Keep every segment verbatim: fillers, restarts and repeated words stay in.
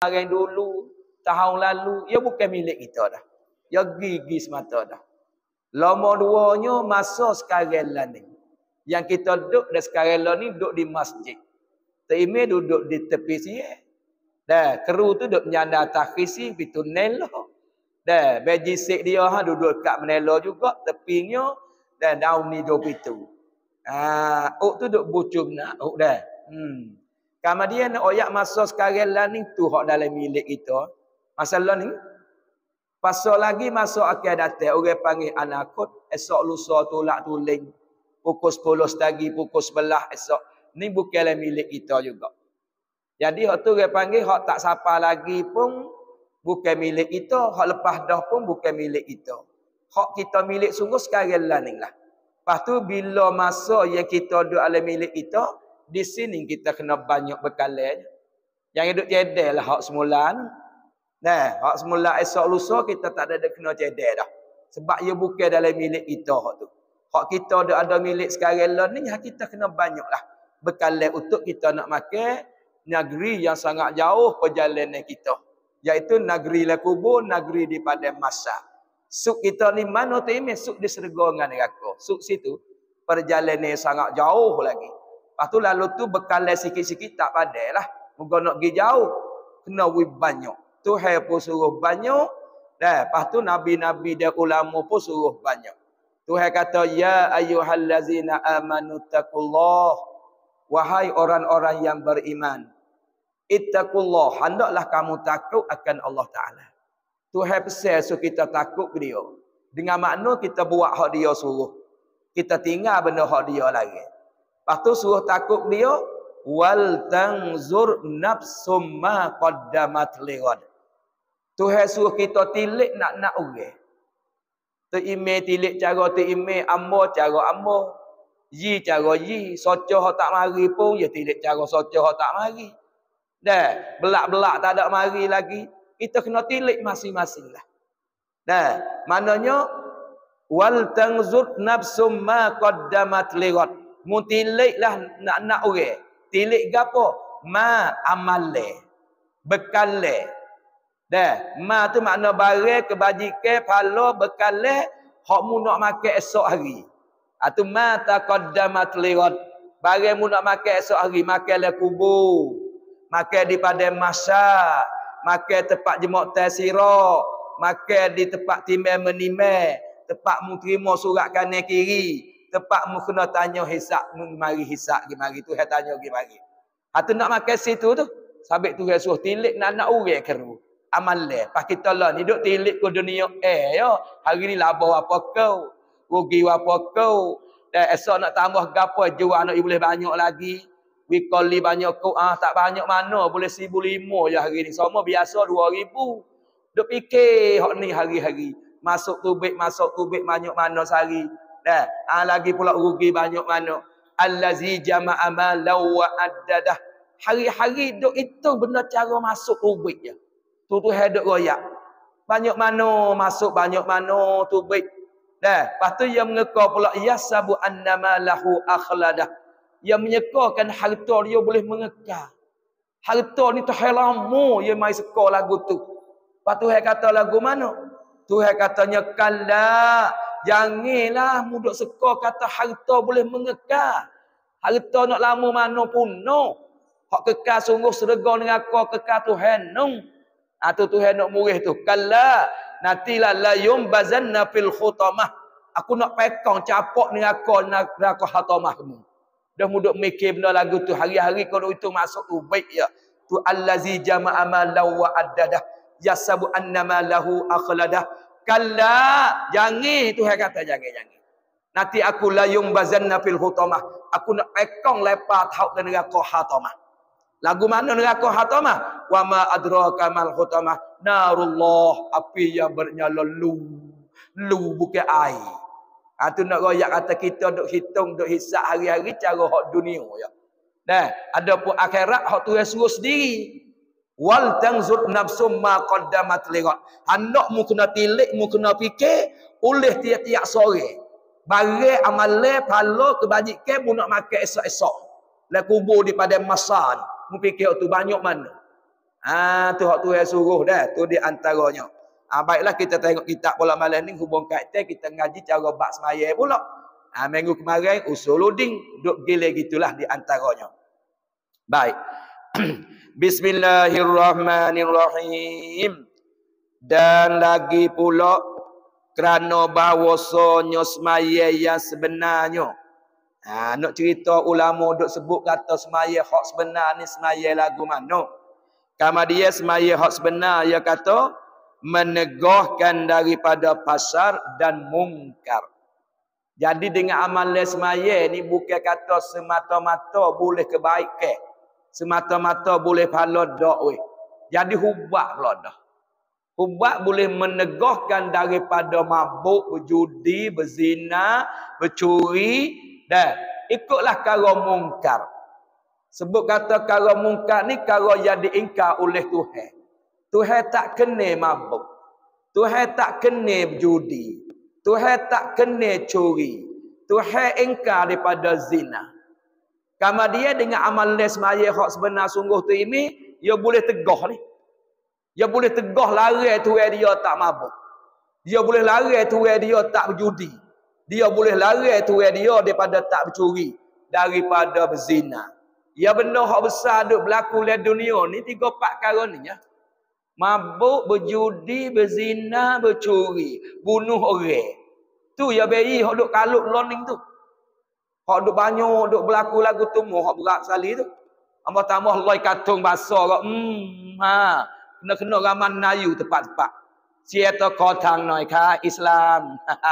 kemarin dulu, tahun lalu, ia bukan milik kita dah. Ia gigi semata dah. Lama duanya masa sekarang lah ni. Yang kita duduk dan sekarang lah ni duduk di masjid. Terima duduk di tepi sini. Dah, kru tu duduk menyandar atas kisi, pitu nelo. Dah, bejisik dia ha duduk kat menelo juga, tepinya. Dan daun ni dua pitu. Ah, ok tu duduk bucum nak, ok dah. Hmm. Kemudian oyak masa sekarang lah ni tu hak dalam milik kita. Masalah ni. Pasal lagi masuk akan datang, orang panggil anakut, esok lusa tolak tuling. Pukul sepuluh setagi, pukul sebelah esok. Ni bukanlah milik kita juga. Jadi hak tu orang panggil, hak tak sapa lagi pun bukan milik kita. Hak lepas dah pun bukan milik kita. Hak kita milik sungguh sekarang lah ni lah. Lepas tu bila masa yang kita duduk ala milik kita, di sini kita kena banyak bekalan. Yang hidup cedek lah hak semula ni. Nah, hak semula esok lusa kita tak ada kena cedek dah. Sebab ia bukan dalam milik kita hak tu. Hak kita ada ada milik sekarang lah ni, kita kena banyak lah bekalan untuk kita nak makan negeri yang sangat jauh perjalanan kita. Iaitu negeri la kubur, negeri di padang mahsyar. Suk kita ni mana tu ini? Suk di syurga dengan neraka. Suk situ perjalanan sangat jauh lagi. Lepas tu lalu tu bekalan sikit-sikit tak padai lah. Moga nak pergi jauh, kena wib banyak. Tuhan pun suruh banyak. Dan lepas tu Nabi-Nabi dan ulama pun suruh banyak. Tuhan kata, Ya ayyuhallazina amanu taqullah. Wahai orang-orang yang beriman. Ittaqullah. Hendaklah kamu takut akan Allah Ta'ala. Tuhan pesan so kita takut ke dia. Dengan makna kita buat hak dia suruh. Kita tinggal benda hak dia lagi. Lepas tu suruh takut dia. Wal tanzur nafsum ma qaddamat lighad. Tuhan suruh kita tilik nak-nak orang. Tu ime tilik cara tu ime, ambo cara ambo. Yi cara yi, socoh hak tak mari pun ya tilik cara socoh hak tak mari. Dah, belak-belak tak ada mari lagi. Kita kena tilik masing-masing lah. Dah, maknanya wal tanzur nafsum ma qaddamat lighad. Mu tiliklah nak-nak orang. Tilik gapo? Ma amale. Bekale. Dah, ma tu makna barang kebajikan pahala bekale hak mu nak makan esok hari. Atu ma taqaddamat lighad. Barang mu nak makan esok hari, makan le kubur. Makan di padang mahsyar, makan tempat jemaah tasira, makan di tempat timbang menimai, tempat mu terima surat kanan kiri, tempat mu kena tanya hisap, mu mari hisap gi mari tu hai tanya gi mari. Atu nak makan situ tu, sabit tu hai suruh tilik nak nak orang keru. Amal le. Pas kita lah ni duk tilik ke dunia eh yo. Hari ni labah apa kau? Rugi apa kau? Dan esok nak tambah gapo jual anak boleh banyak lagi. Wikoli banyak kau ah tak banyak mana boleh seribu lima je hari ni. Semua biasa dua ribu. Duk fikir hak ni hari-hari. Masuk tubik masuk tubik banyak mana sehari. Dah ah lagi pula rugi banyak mana. Allazi jama'a malau wa addadah. Hari-hari duk itu benda cara masuk tubik je. Tu tu hidup royak. Banyak mana masuk banyak mana tubik. Dah, lepas tu yang mengekor pula yasabu annama lahu akhladah. Yang menyekarkan harta dia boleh mengekar. Harta ni tu lama dia mai sekor lagu tu. Lepas tu kata lagu mana? Tuhan katanya kala janganlah mudah sekor kata harta boleh mengekar. Harta nak lama mana pun no. Hak kekal sungguh syurga neraka kekal Tuhan no. Atau Tuhan nak murih tu. Kala nantilah la yumbazanna fil khutamah. Aku nak pekong capok neraka neraka khatamah kamu. Dah muduk mikir benda lagu tu hari-hari kalau itu masuk tu baik ya. Tu allazi jama'a malau wa addadah yasabu annama lahu akhladah. Kala jangan Tuhan kata jangan jangan. Nanti aku la yumbazanna fil khutamah. Aku nak pekong lepas tahu neraka khatamah. Lagu mana neraka khatamah? Wa ma adraka mal khatamah? Narullah, api yang bernyala lu. Lu bukan air. Ha, tu nak royak kata kita duk hitung, duk hisap hari-hari cara hak dunia ya. Nah, ada pun akhirat hak Tuhan suruh sendiri. Wal tanzur nafsum ma qaddamat lighad. Hendak mu kena tilik, mu kena fikir oleh tiap-tiap sore. Barang amalan pahala kebajikan mu nak makan esok-esok. La kubur di padang mahsyar. Mu fikir tu banyak mana? Ah tu hak Tuhan suruh dah, tu di antaranya. Ah baiklah kita tengok kitab pula malam ni hubung kaitan kita ngaji cara bab semaya pula. Ah minggu kemarin usuluddin duk gile gitulah di antaranya. Baik. Bismillahirrahmanirrahim. Dan lagi pula kerana bahawasanya semaya yang sebenarnya. Ha, nak cerita ulama duk sebut kata semaya hak sebenar ni semaya lagu mana. Kama dia semaya hak sebenar ia kata menegahkan daripada pasar dan mungkar. Jadi dengan amalan semaya ni bukan kata semata-mata boleh kebaikan. Semata-mata boleh pahala dak weh. Jadi hubak pula dah. Hubak boleh menegahkan daripada mabuk, berjudi, berzina, bercuri dan ikutlah kara mungkar. Sebut kata kara mungkar ni kara yang diingkar oleh Tuhan. Tuhan tak kena mabuk. Tuhan tak kena berjudi. Tuhan tak kena curi. Tuhan ingkar daripada zina. Kama dia dengan amalan semaya hak sebenar sungguh tu ini, dia boleh tegah ni. Dia boleh tegah lari Tuhan dia tak mabuk. Dia boleh lari Tuhan dia tak berjudi. Dia boleh lari Tuhan dia daripada tak bercuri, daripada berzina. Ya benda hak besar duk berlaku di dunia ni tiga empat perkara ni ya. Mabuk, berjudi, berzina, bercuri, bunuh orang. Tu ya bayi hak duk kalut learning tu. Hak duk banyak duk berlaku lagu tumuh hak berat sekali tu. Amba tambah loi katung bahasa kak. Hmm ha. Kena-kena raman Melayu tepat-tepat. Siapa kau tang noi ka Islam.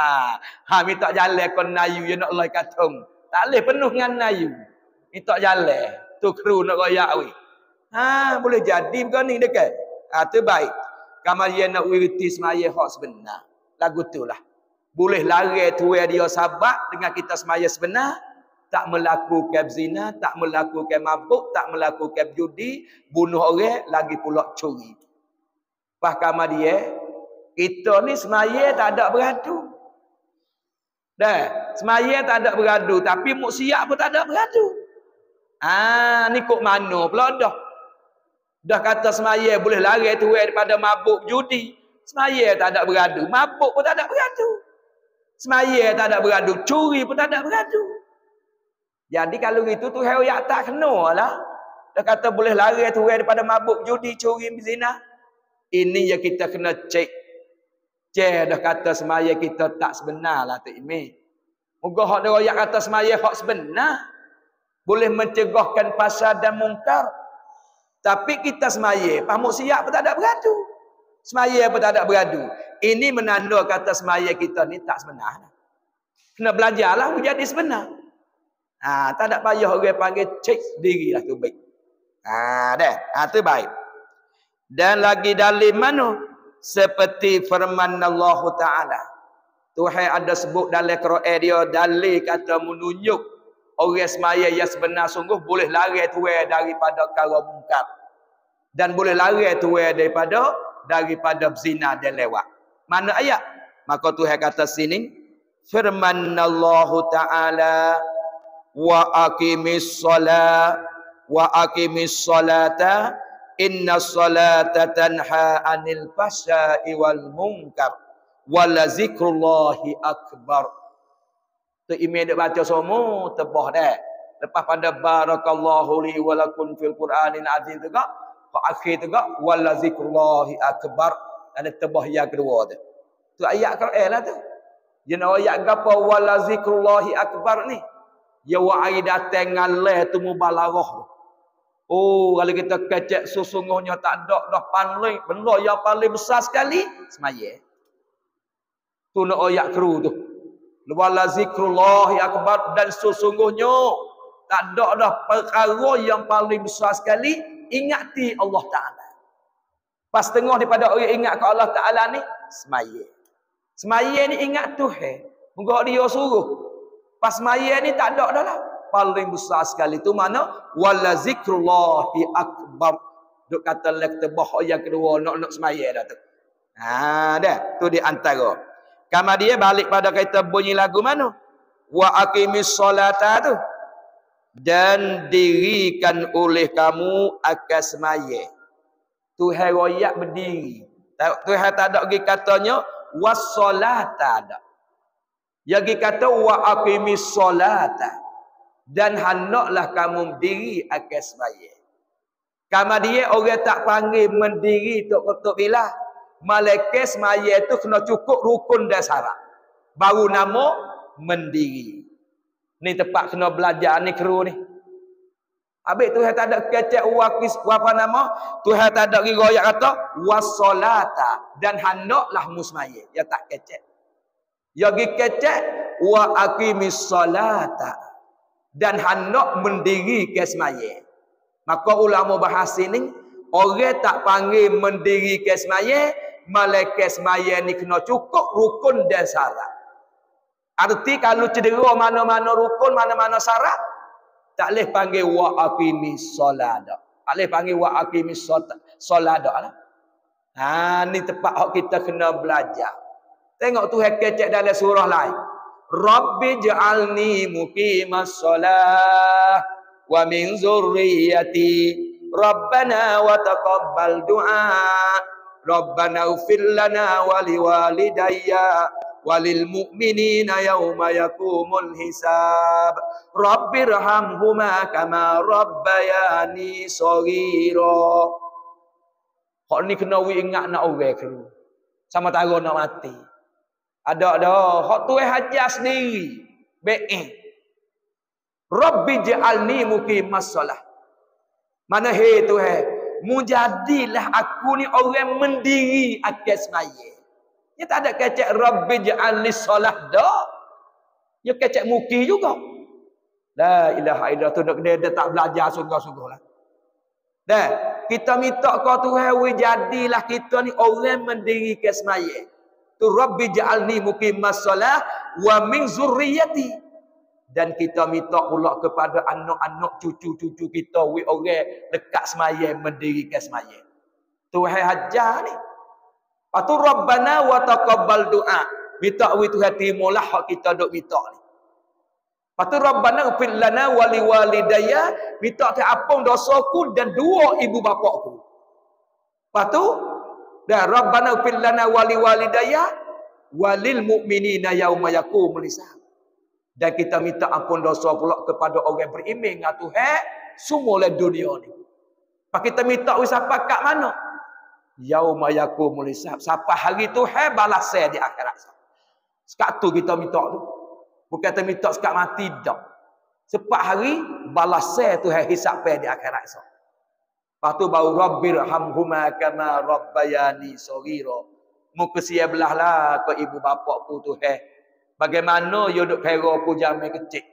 Ha minta jalan kon Melayu je nak loi katung. Tak leh penuh dengan Melayu. Minta jalan. Tu kru nak royak we. Ha boleh jadi begini dekat. Ha tu baik. Kamal dia nak wiriti semaya hak sebenar. Lagu tu lah. Boleh lari tuai dia sahabat dengan kita semaya sebenar. Tak melakukan zina, tak melakukan mabuk, tak melakukan judi, bunuh orang, lagi pula curi. Faham dia, kita ni semaya tak ada beradu. Dah, semaya tak ada beradu, tapi muk siap pun tak ada beradu. Ah, ni kok mana pula dah. Dah kata semaya boleh lari tuai daripada mabuk judi. Semaya tak ada beradu, mabuk pun tak ada beradu. Semaya tak ada beradu, curi pun tak ada beradu. Jadi kalau gitu tu hayat tak kena lah. Dah kata boleh lari tuai daripada mabuk judi, curi, berzina. Ini yang kita kena cek. Cek dah kata semaya kita tak sebenar lah tu Imi. Moga hak dia royak kata semaya hak sebenar. Boleh mencegahkan pasar dan mungkar. Tapi kita semaya, pamuk siap pun tak ada beradu. Semaya pun tak ada beradu. Ini menanda kata semaya kita ni tak sebenar. Kena belajarlah menjadi sebenar. Ha, tak ada payah orang panggil cek dirilah tu baik. Ha, dah. Ha, tu baik. Dan lagi dalil mana? Seperti firman Allah Ta'ala. Tuhan ada sebut dalam Quran dia, dalil kata menunjuk orang semaya yang sebenar sungguh boleh lari tuai daripada kara mungkar. Dan boleh lari tuai daripada daripada zina dan lewat. Mana ayat? Maka Tuhan kata sini, firman Allah Ta'ala, wa aqimis shalah wa aqimis salata inna salata tanha anil fahsya'i wal munkar wala zikrullahi akbar. Tu email dia baca semua tebah dah. Lepas pada barakallahu li wa lakum fil qur'anil azim tu gak fa akhir tu gak wala zikrullahi akbar. Ada tebah yang kedua tu. Tu ayat Quran lah tu. Jenis ayat gapo wala zikrullahi akbar ni? Ya wa'ai datang ngaleh tu mubalarah. Oh, kalau kita kecek sesungguhnya tak ada dah paling benda yang paling besar sekali semaya. Tu nak ayat kru tu. Wala zikrullahi akbar, dan sesungguhnya tak ada dah perkara yang paling besar sekali ingati Allah Taala. Pas tengah daripada orang ingat ke Allah Taala ni semaya. Semaya ni ingat Tuhan. Moga dia suruh. Pas maya ni tak ada dah lah. Paling besar sekali tu mana? Wala zikrullahi akbar. Duk kata lek tebah yang kedua nak nak semaya dah tu. Ha dah, tu di antara. Kama dia balik pada kata bunyi lagu mana? Wa aqimis solata tu. Dan dirikan oleh kamu akan semaya. Tuhan royak berdiri. Tuhan tak ada lagi katanya wassolata ada. Yang kata wa aqimis solata. Dan hendaklah kamu berdiri akan sembahyang. Kama dia orang tak panggil mendiri tok tok bila. Malaikat sembahyang tu kena cukup rukun dan syarat. Baru nama mendiri. Ni tempat kena belajar ni kru ni. Habis Tuhan tak ada kecek wakis apa nama? Tuhan tak ada riwayat kata wassolata dan hendaklah musmayyin. Ya tak kecek. Ya gi kecek wa aqimis solata dan hendak mendiri ke sembahyang. Maka ulama bahas ini orang tak panggil mendiri ke sembahyang, malaikat sembahyang ni kena cukup rukun dan syarat. Arti kalau cedera mana-mana rukun, mana-mana syarat, tak boleh panggil wa aqimis solat. Tak boleh panggil wa aqimis solat dah. Ha, ni tempat hak kita kena belajar. Tengok Tuhan kecek dalam surah lain. Rabbi ja'alni muqimas solah wa min zurriyati Rabbana wa taqabbal du'a Rabbana ighfir lana wa liwalidayya walil mu'minina yawma yakumul hisab Rabbirhamhuma kama rabbayani shaghira. Hak ni kena wi ingat nak orang keru. Sama tara nak mati. Ada dah. Hak Tuhan hajar sendiri. Baik. Rabbi ja'alni muqimas solah. Mana hei Tuhan, mujadilah aku ni orang mendiri akan sembahyang. Dia tak ada kecek Rabbi ja'alni solah dah. Dia kecek muki juga. La ilaha illallah tu dia, dia tak belajar sungguh-sungguh lah. Dah, kita minta kau Tuhan we jadilah kita ni orang mendiri akan sembahyang. Tu Rabbi ja'alni muqimas solah wa min zurriyati. Dan kita minta pula kepada anak-anak cucu-cucu kita we orang dekat sembahyang mendirikan sembahyang. Tuhan hajar ni. Patu Rabbana wa taqabbal du'a. Minta we Tuhan terimalah hak kita dok minta ni. Patu Rabbana ighfir lana wa liwalidayya. Minta diampun dosaku dan dua ibu bapakku. Patu dan Rabbana ighfir lana wa liwalidayya walil mu'minina yauma yaqumul hisab. Dan kita minta ampun dosa pula kepada orang beriman dengan Tuhan semua dunia ni. Pak kita minta wis apa kat mana? Yauma yaqumul hisab. Sampai hari Tuhan balas di akhirat. Sekat tu kita minta tu. Bukan kita minta sekat mati dak. Sebab hari balas Tuhan hisab di akhirat. Lepas tu baru Rabbirhamhuma kama rabbayani shaghira. Muka sia belah lah ke ibu bapakku Tuhan. Bagaimana you duk kira aku zaman kecil.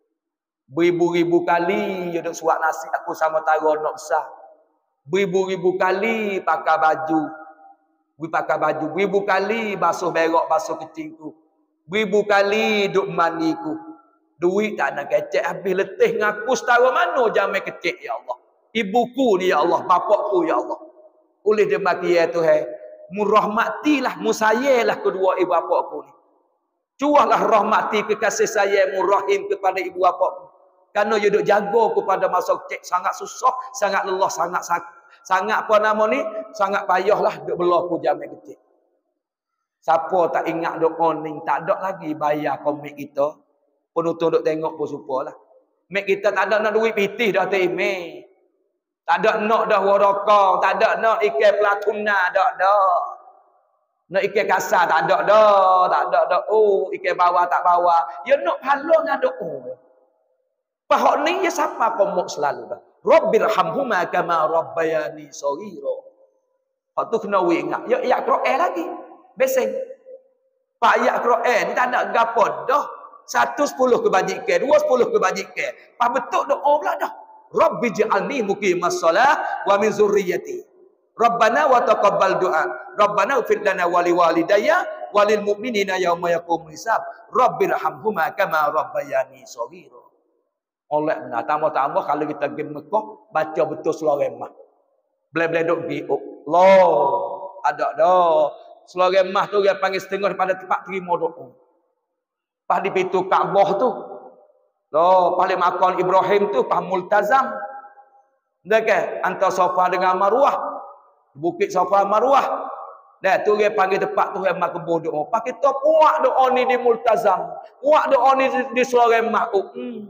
Beribu-ribu kali you duk suap nasi aku sama tara nak besar. Beribu-ribu kali pakai baju. Beri pakai baju. Beribu kali basuh berak basuh kecil ku. Beribu kali duk mandi ku. Duit tak nak kecek habis letih ngaku setara mana zaman kecil ya Allah. Ibuku ni ya Allah, bapakku ya Allah. Oleh demikian Tuhan, murahmatilah, musayalah kedua ibu bapakku ni. Cuahlah rahmati kekasih sayang murahim kepada ibu bapa. Kerana dia duk jaga kepada masa kecil sangat susah, sangat lelah, sangat sangat apa nama ni? Sangat payahlah duk berlaku zaman kecil. Siapa tak ingat duk morning, tak ada lagi bayar komik kita. Penonton duk tengok pun supalah. Mek kita tak ada nak duit pitih dah terima. Tak ada nak dah waraka, tak ada nak ikan platuna dak dah. Nak ikan kasar tak ada dah, tak ada dah. Oh, ikan bawah tak bawah. Ya nak pahala dengan doa. Pahak ni ya siapa komok selalu dah. Rabbirhamhuma kama rabbayani shaghira. Hak tu kena we ingat. Ya ayat Quran lagi. Besing. Pak ayat Quran ni tak ada gapo dah. Satu sepuluh kebajikan, dua sepuluh kebajikan. Pak betul doa pula dah. Rabbi ja'alni muqimas shalah wa min zurriyyati. Rabbana wa taqabbal du'a. Rabbana ighfir lana wa liwalidayya walil mu'minina yauma yaqumul hisab. Rabbirhamhuma kama rabbayani shaghira. Oleh benar tambah-tambah kalau kita pergi Mekah baca betul surah Remah. Boleh-boleh duk gi Allah. Ada dah. Surah Remah tu dia panggil setengah daripada tempat terima doa. Pas di pintu Kaabah tu. Loh, paling makam Ibrahim tu pas multazam. Dekat antara Safa dengan Marwah. Bukit Safa Marwah. Dah tu dia panggil tempat tu yang mak kebun doa. Pak kita puak doa ni di multazam. Puak doa ni di, di seloreng mak. Hmm.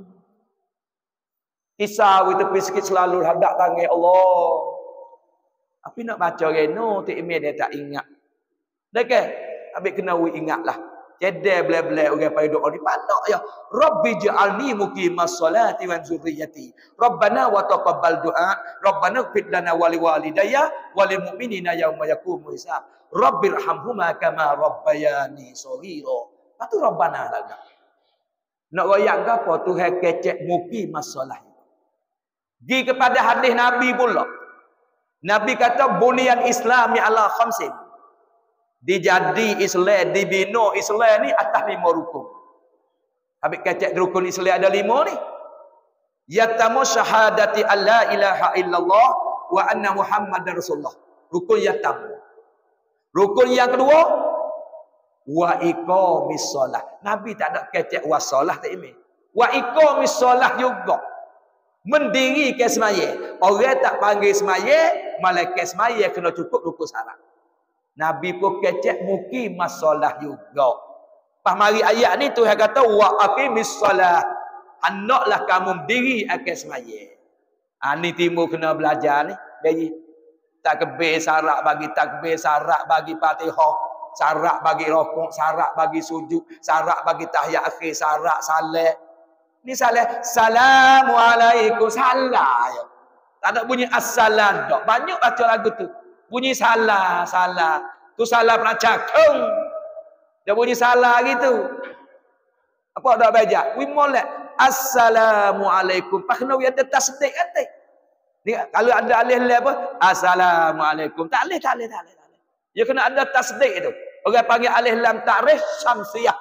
Kisah we tepi sikit selalu hadap tangan Allah. Tapi nak baca reno tu email dia tak ingat. Dah ke? Habis kena we ingatlah. Cedek bela-bela orang pada doa ni panak ya. Rabbi ja'alni muqimas salati wa zurriyyati. Rabbana wa taqabbal du'a. Rabbana ighfir lana wa liwalidayya wa lil mu'minina yauma yaqumul hisab. Rabbirhamhuma kama rabbayani shaghira. Patu Rabbana lagi. Nak royak ke apa Tuhan kecek muqimas salat. Gi kepada hadis Nabi pula. Nabi kata bunyan Islami ala khamsin. Dijadi Islam, dibina Islam ni atas lima rukun. Habis kecek rukun Islam ada lima ni. Yatamu syahadati alla ilaha illallah wa anna Muhammadar Rasulullah. Rukun yatam. Rukun yang kedua wa iqamis solah. Nabi tak ada kecek wasolah tak ini. Wa iqamis solah juga. Mendiri ke semaya. Orang tak panggil semaya, malaikat semaya kena cukup rukun syarat. Nabi pun kecek muki masalah juga. Pas mari ayat ni Tuhan kata wa aqimis solah. Hendaklah kamu berdiri akan semaya. Ha ni timur kena belajar ni. Bayi takbir syarat bagi takbir, syarat bagi Fatihah, syarat bagi rukuk, syarat bagi sujud, syarat bagi tahiyat akhir, syarat salat. Ni salat Assalamualaikum salah. Tak ada bunyi assalam dak. Banyak baca lagu tu. Bunyi salah, salah. Tu salah pernah cakung. Dia bunyi salah gitu. Apa dah baca? We molek Assalamualaikum. Pak kena ada tasdik atik. Ni kalau ada alih le apa? Assalamualaikum. Tak alih, tak alih, tak alih. Ya kena ada tasdik itu. Orang panggil alih lam ta'rif syamsiyah.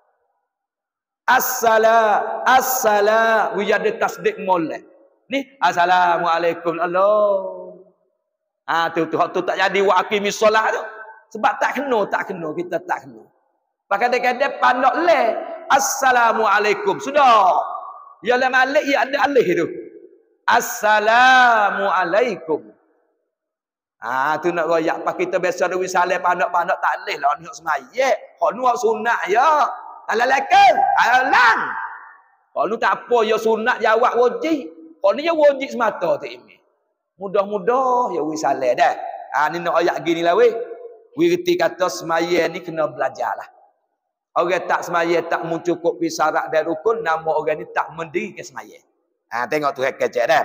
Assalam, assalam. We ada tasdik molek. Ni Assalamualaikum. Allah. Ah tu tu tu tak jadi wa aqimis solah tu. Sebab tak kena, tak kena, kita tak kena. Pakai kadang-kadang pandok le Assalamualaikum. Sudah. Ya la malik ya ada alih tu. Assalamualaikum. Ah tu nak royak pak kita biasa dewi saleh pandok-pandok tak alih lah nak semaya. Hak nu sunat ya. Alalakan, alang. Hak nu tak apa ya sunat jawab wajib. Hak ni ya wajib semata tu ini. Mudah-mudah ya wi saleh dah. Ah ni nak ayat gini lah weh. Wi reti kata semaya ni kena belajarlah. Orang tak semaya tak mencukupi syarat dan rukun, nama orang ni tak mendiri ke semaya. Ha tengok tu kecek dah.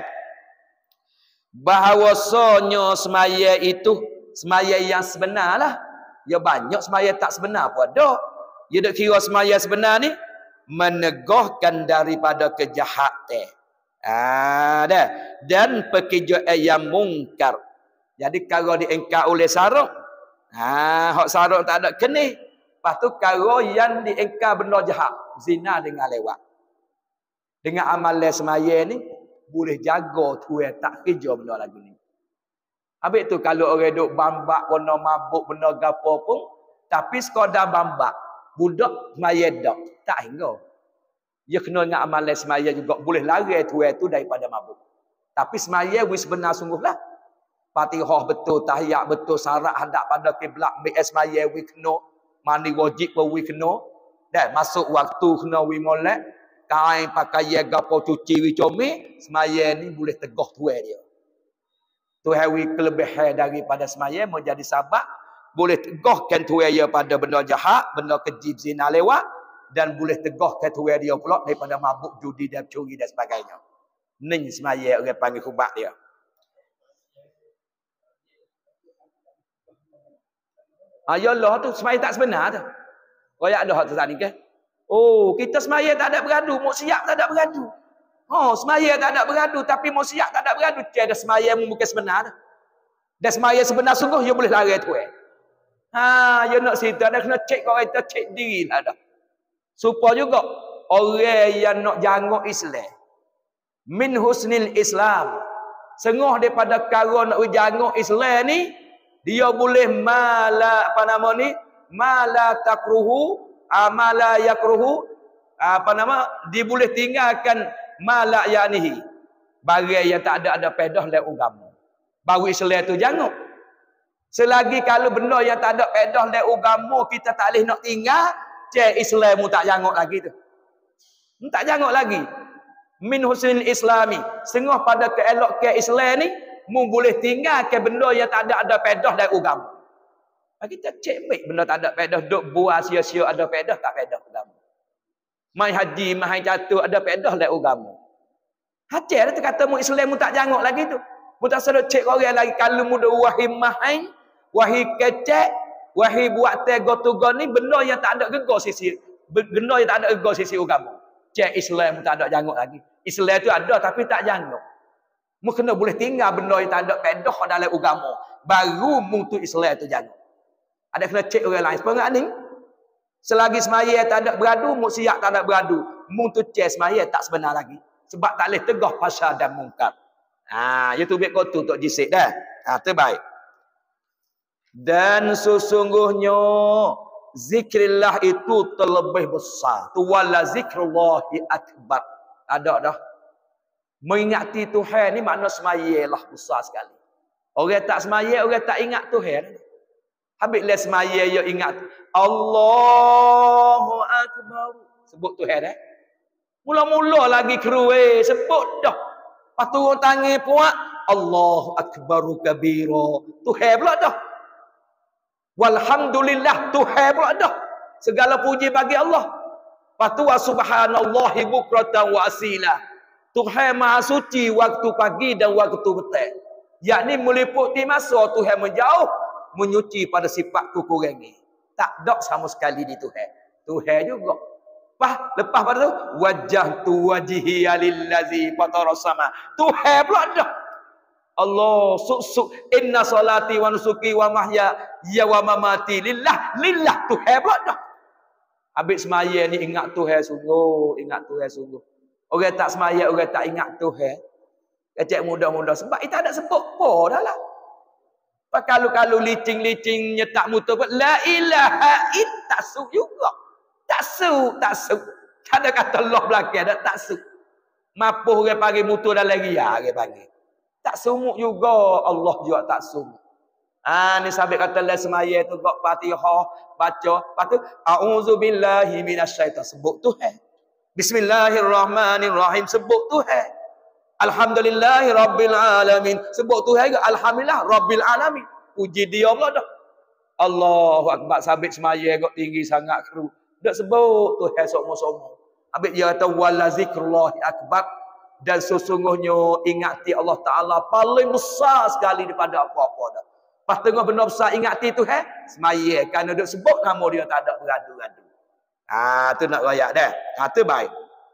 Bahawasanya semaya itu semaya yang sebenarlah. Ya banyak semaya tak sebenar pun ada. Ya dak kira semaya sebenar ni menegahkan daripada kejahatan. Ah dah. Dan pekerjaan yang mungkar. Jadi kalau diengkar oleh sarung, ah hak sarung tak ada keni. Lepas tu kalau yang diengkar benda jahat, zina dengan lewat. Dengan amalan semaya ni boleh jaga tuan tak kerja benda lagu ni. Habis tu kalau orang duk bambak kena mabuk benda gapo pun, tapi sekadar bambak, budak semaya dak, tak hingga. Ya kena dengan amalan semaya juga boleh lari tuan tu daripada mabuk. Tapi semaya wis benar sungguhlah. Fatihah betul, tahiyat betul, syarat hadap pada kiblat, B S semaya we kena, mandi wajib pun we kena. Dan masuk waktu kena we molek, kain pakai gapo cuci we comel, semaya ni boleh tegah tuan dia. Tuhan we kelebihan daripada semaya menjadi sabab boleh tegahkan tuan dia pada benda jahat, benda keji zina lewat, dan boleh tegahkan tuan dia pula daripada mabuk judi dan curi dan sebagainya. Ni semaya orang panggil khubat dia. Ayalah tu semaya tak sebenar tu. Royak dah tu tadi ke? Oh, kita semaya tak ada beradu, mau siap tak ada beradu. Oh, semaya tak ada beradu tapi mau siap tak ada beradu. Tiada semaya mu bukan sebenar. Dan semaya sebenar sungguh dia boleh lari tu eh. Ha, dia nak cerita dah kena cek kau kita cek diri lah dah. Supaya juga orang yang nak jangok Islam min husnil Islam. Sengah daripada kara nak jangok Islam ni, dia boleh mala apa nama ni? Mala takruhu, amala yakruhu, apa nama? Dia boleh tinggalkan mala yanihi. Barang yang tak ada ada pedah dalam agama. Baru Islam tu jangok. Selagi kalau benda yang tak ada pedah dari agama kita tak boleh nak tinggal, cek Islam mu tak jangok lagi tu. Mu tak jangok lagi. Min husnil islami, setengah pada keelok ke Islam ni, mu boleh tinggal ke benda yang tak ada ada pedah dari agama. Kita cek baik benda tak ada pedah, duk buat sia-sia ada pedah tak pedah agama. Mai haji, mai jatuh ada pedah dari agama. Hati ada tu kata mu Islam mu tak jangok lagi tu. Mu tak sedut cek orang lagi kalau mu dah wahai mahai wahi kecek, wahi buat tego tuga ni benda yang tak ada gegar sisi, benda yang tak ada gegar sisi agama. Cek Islam tak ada jangok lagi. Islam tu ada tapi tak jangok. Mu kena boleh tinggal benda yang tak ada pedah dalam agama. Baru mu tu Islam tu jangok. Ada kena cek orang lain. Sebenarnya ni, selagi semaya tak ada beradu, mu siap tak ada beradu. Mu tu cek semaya tak sebenar lagi. Sebab tak boleh tegah pasal dan mungkar. Ha, itu biar kau tu untuk jisik dah. Ha, terbaik. Dan sesungguhnya zikrillah itu terlebih besar. Tu wala zikrullahi akbar. Ada dah. Mengingati Tuhan ni makna semayalah besar sekali. Orang tak semaya, orang tak ingat Tuhan. Habis les semaya yo ingat Allahu akbar. Sebut Tuhan eh. Mula-mula lagi keru eh sebut dah. Pas turun tangan puak Allahu akbaru kabira. Tuhan pula dah. Walhamdulillah Tuhan pula dah. Segala puji bagi Allah. Patu subhanallahi bukratan wa asila. Tuhan maha suci waktu pagi dan waktu petang. Yakni meliputi masa Tuhan menjauh, menyuci pada sifat kekurangan. Tak ada sama sekali di Tuhan. Tuhan juga. Lepas, lepas pada tu wajah tu wajihi alillazi fatara sama. Tuhan pula dah. Allah suk-suk inna salati wa nusuki wa mahya ya wa mamati lillah lillah Tuhan pula dah. Habis semaya ni ingat Tuhan sungguh, ingat Tuhan sungguh. Orang tak semaya, orang tak ingat Tuhan. Kecek mudah-mudah sebab itu ada sebut apa dah lah. Kalau-kalau licing-licing nyetak mutu pun la ilaha illa tak su juga. Tak su, tak su. Tak ada kata Allah belakang dah tak su. Mapuh orang panggil mutu dalam ria orang panggil. Tak sumuk juga Allah juga tak sumuk. Ah ni sabit kata la semaya tu gak Fatihah baca, lepas tu auzubillahi minasyaitan sebut Tuhan. Bismillahirrahmanirrahim sebut Tuhan. Alhamdulillahi rabbil alamin sebut Tuhan ke alhamdulillah rabbil alamin. Puji dia Allah dah. Allahu akbar sabit semaya gak tinggi sangat keru. Dak sebut Tuhan somo-somo. Habis dia kata wala zikrullahi akbar. Dan sesungguhnya ingati Allah Ta'ala paling besar sekali daripada apa-apa dah. Pas tengah benda besar ingati Tuhan, semaya. Kerana duk sebut nama dia tak ada beradu-adu. Ha, tu nak rayak dah. Ha, tu baik.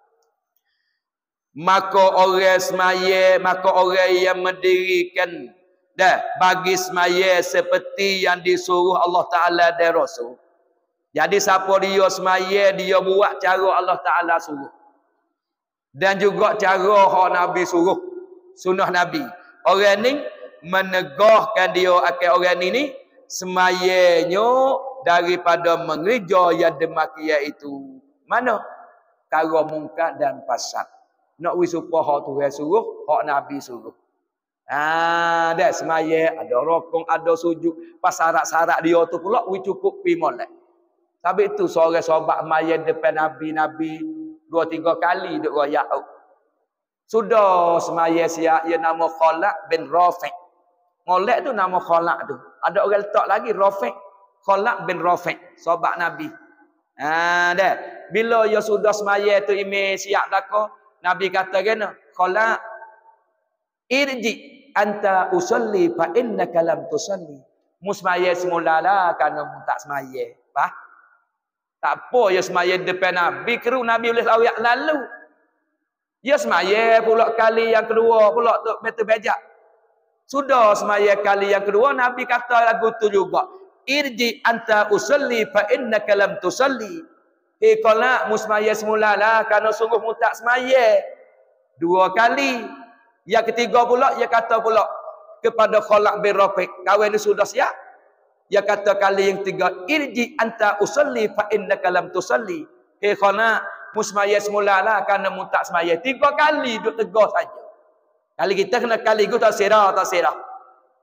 Maka orang semaya, maka orang yang mendirikan dah bagi semaya seperti yang disuruh Allah Ta'ala dan Rasul. Jadi siapa dia semaya, dia buat cara Allah Ta'ala suruh. Dan juga cara hak Nabi suruh. Sunnah Nabi. Orang ni menegahkan dia akan orang ni ni semayanya daripada mengeja yang demikian itu. Mana? Kara mungkar dan fasad. Nak wi supaya hak Tuhan suruh, hak Nabi suruh. Ah, dah semaya ada rokong, ada sujud. Pas syarat-syarat dia tu pula wi cukup pi molek. Sabit tu seorang sahabat maya depan Nabi-nabi dua tiga kali duk royak. Sudah semaya siap ia nama Khalaq bin Rafi'. Molek tu nama Khalaq tu. Ada orang letak lagi Rafi'. Khalaq bin Rafi', sahabat Nabi. Ha dah. Bila ia sudah semaya tu ime siap dah ko, Nabi kata kena, Khalaq irji anta usalli fa innaka lam tusalli. Musmaya semulalah kerana mu tak semaya. Faham? Tak apa ya semaya depan Nabi, keru Nabi boleh layak lalu. Ya semaya pula kali yang kedua pula tu betul bejak. Sudah semaya kali yang kedua Nabi kata lagu tu juga. Irji anta usalli fa innaka lam tusalli. Eh kalau musmaya semulalah kerana sungguh mu tak semaya. Dua kali. Yang ketiga pula ia kata pula kepada Khalaq bin Rafi', kawan ni sudah siap. Ia kata kali yang tiga, irji anta usalli fa innaka lam tusalli. Hei khana, musmaya semulalah kerana mu tak semaya. Tiga kali duk tegur saja. Kali kita kena kali gu tak serah tak serah.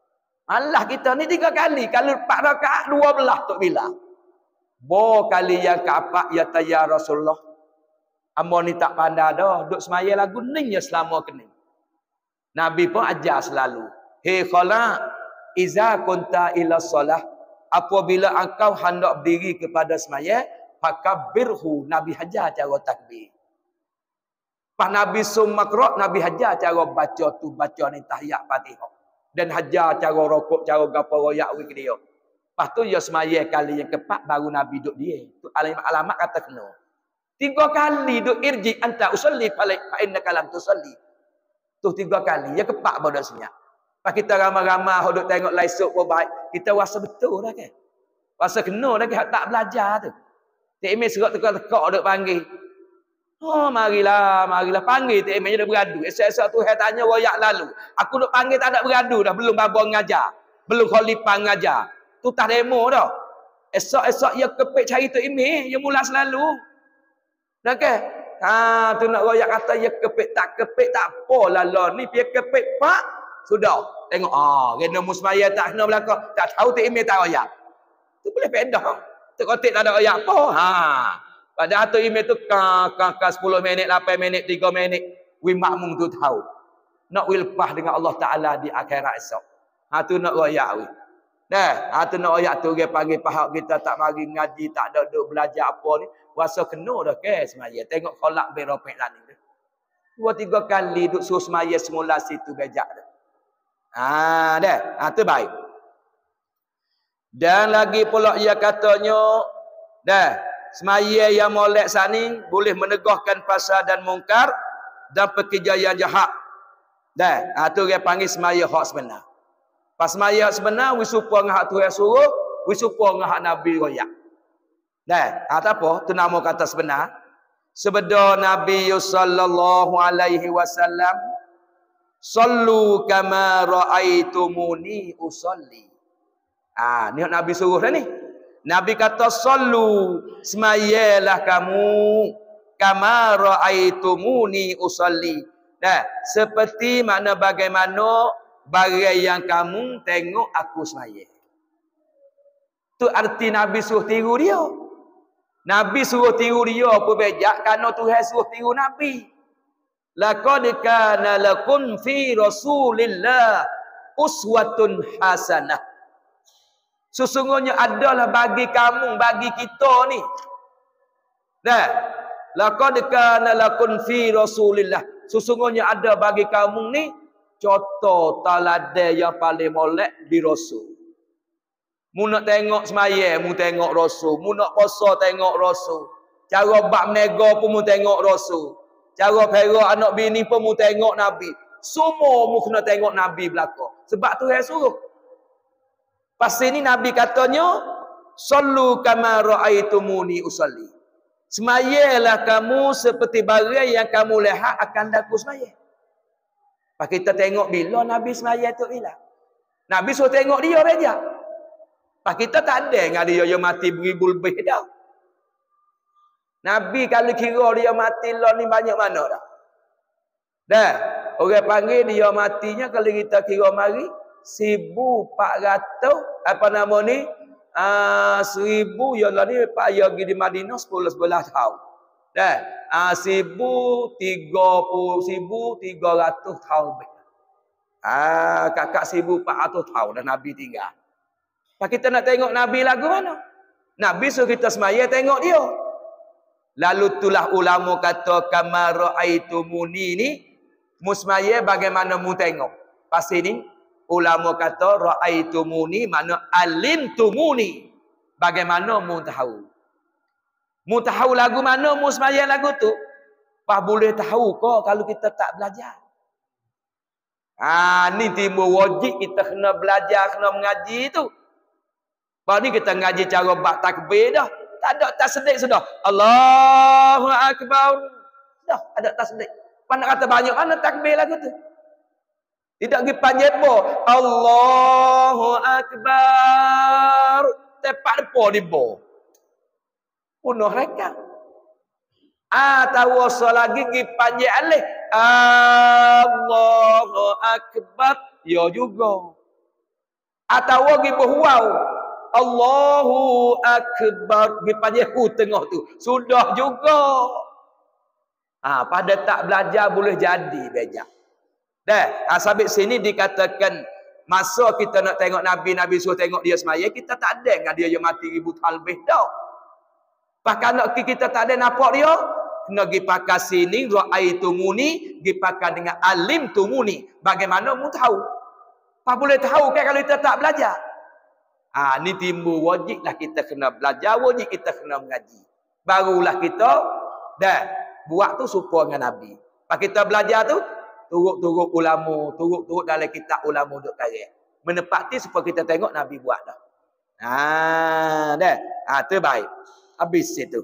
Malah kita ni tiga kali. Kalau empat rakaat, dua belah tu bila. Bo kali yang keempat, ya tayya Rasulullah. Amba ni tak pandai dah. Duk semaya lagu ni ya selama kening. Nabi pun ajar selalu. Hei khala, iza kunta ila solah. Apabila engkau hendak berdiri kepada semaya, fakabbirhu. Nabi hajar cara takbir. Pas Nabi sum makro, Nabi hajar cara baca tu, baca ni tahiyat Fatihah. Dan hajar cara rokok, cara gapo royak wik dia. Lepas tu ya semaya kali yang keempat baru Nabi duduk dia. Tu alamat-alamat kata kena. Tiga kali duduk irji anta usalli fa innaka lam tusalli. Tu tiga kali. Yang keempat baru dak senyap. Pas kita ramai-ramai duduk tengok laisuk pun baik, kita rasa betul dah kan. Rasa kena dah kan tak belajar tu. Tek Emil serak tekak-tekak duk panggil. Oh, marilah, marilah panggil Tek Emil dia beradu. Esok-esok tu saya tanya royak lalu. Aku duk panggil tak ada beradu dah, belum babon ngajar. Belum khalifah ngajar. Tu tak demo dah. Esok-esok ya kepek cari Tok Imeh, ya mula selalu. Dah ke? Ha, tu nak royak kata ya kepek tak kepek tak apalah lah ni dia kepek pak. Sudah. Tengok ah, kena musmaya tak kena belaka. Tak tahu Tok Imeh tak royak. Tu boleh pedah. Tok kotik tak ada royak apa. Ha. Pada Tok Imeh tu ka ka ka sepuluh minit, lapan minit, tiga minit. Wi makmum tu tahu. Nak wi lepas dengan Allah Taala di akhirat esok. Ha tu nak royak wi. Dah, ha tu nak ayat tu dia panggil pahak kita tak mari ngaji, tak ada duk belajar apa ni. Rasa kena dah ke semaya. Tengok kolak beropek lah ni. Dua tiga kali duk suruh semaya semula situ bejak dah. Ha dah, ha tu baik. Dan lagi pula ia katanya, dah, semaya yang molek sani boleh menegahkan fasad dan mungkar dan pekerja yang jahat. Dah, ha tu dia panggil semaya hak sebenar. Pas semaya sebenar, wisupa dengan hak Tuhan suruh, wisupa dengan hak Nabi royak. Dah, tak apa, tu nama kata sebenar. Sebeda Nabi sallallahu alaihi wasallam, sallu kama raaitumuni usalli. Ah, ni Nabi suruh dah ni. Nabi kata sallu, semayalah kamu kama raaitumuni usalli. Dah, seperti mana bagaimana bagai yang kamu tengok aku semaya. Tu arti Nabi suruh tiru dia. Nabi suruh tiru dia apa bejak kerana Tuhan suruh tiru Nabi. Laqad kana lakum fi Rasulillah uswatun hasanah. Sesungguhnya adalah bagi kamu, bagi kita ni. Dah. Laqad kana lakum fi Rasulillah. Sesungguhnya ada bagi kamu ni contoh teladan yang paling molek di Rasul. Mu nak tengok semaya, mu tengok Rasul. Mu nak puasa tengok Rasul. Cara bab nego pun mu tengok Rasul. Cara perak anak bini pun mu tengok Nabi. Semua mu kena tengok Nabi belaka. Sebab tu saya suruh. Pas ini Nabi katanya, sallu kama raaitumuni usalli. Semayalah kamu seperti barang yang kamu lihat akan daku semaya. Pak kita tengok bila Nabi semaya tu bila. Nabi suruh tengok dia saja. Pak kita tak ada dengan dia yang mati beribu lebih dah. Nabi kalau kira dia mati lah ni banyak mana dah. Dah, orang panggil dia matinya kalau kita kira mari seribu empat ratus apa nama ni? Ah, seribu yang lah ni Pak Ayah pergi di Madinah sepuluh sebelas tahun. Dah, ah seribu tiga puluh seribu tiga ratus tahun lebih. Ah, kakak seribu empat ratus tahun dah Nabi tinggal. Pak kita nak tengok Nabi lagu mana? Nabi suruh kita semaya tengok dia. Lalu itulah ulama kata kama raaitumuni ni musmaya bagaimana mu tengok. Pas ini ulama kata raaitumuni makna alimtumuni. Bagaimana mu tahu? Mu tahu lagu mana mu semaya lagu tu? Pas boleh tahu kau kalau kita tak belajar. Ah, ni timbul wajib kita kena belajar, kena mengaji tu. Pas ni kita ngaji cara bab takbir dah. Tak ada tasdik sudah. Allahu akbar. Dah ada tasdik. Pas nak kata banyak mana takbir lagu tu? Tidak pergi panjang bo. Allahu akbar. Tepat depa di bo. Punuh rekam. Ah tahu lagi pergi panjang alih. Allahu akbar. Ya juga. Atau gi berhuau. Allahu Akbar. Gi panggil hu tengah tu. Sudah juga. Ha, pada tak belajar boleh jadi bejak. Dah, ha, sampai sini dikatakan masa kita nak tengok Nabi, Nabi suruh tengok dia semaya, kita tak ada dengan dia yang mati ribu tahun lebih dah. Bahkan nak kita tak ada nampak dia, kena pergi pakai sini, ra'aitumuni, pergi pakai dengan alim tumuni. Bagaimana mu tahu? Apa boleh tahu kan kalau kita tak belajar? Ah, ha, ni timbul wajiblah kita kena belajar, wajib kita kena mengaji. Barulah kita dah buat tu serupa dengan Nabi. Pas kita belajar tu, turut-turut ulama, turut-turut dalam kitab ulama duk karang. Menepati supaya kita tengok Nabi buat dah. Ha, dah. Ha, terbaik. Habis itu.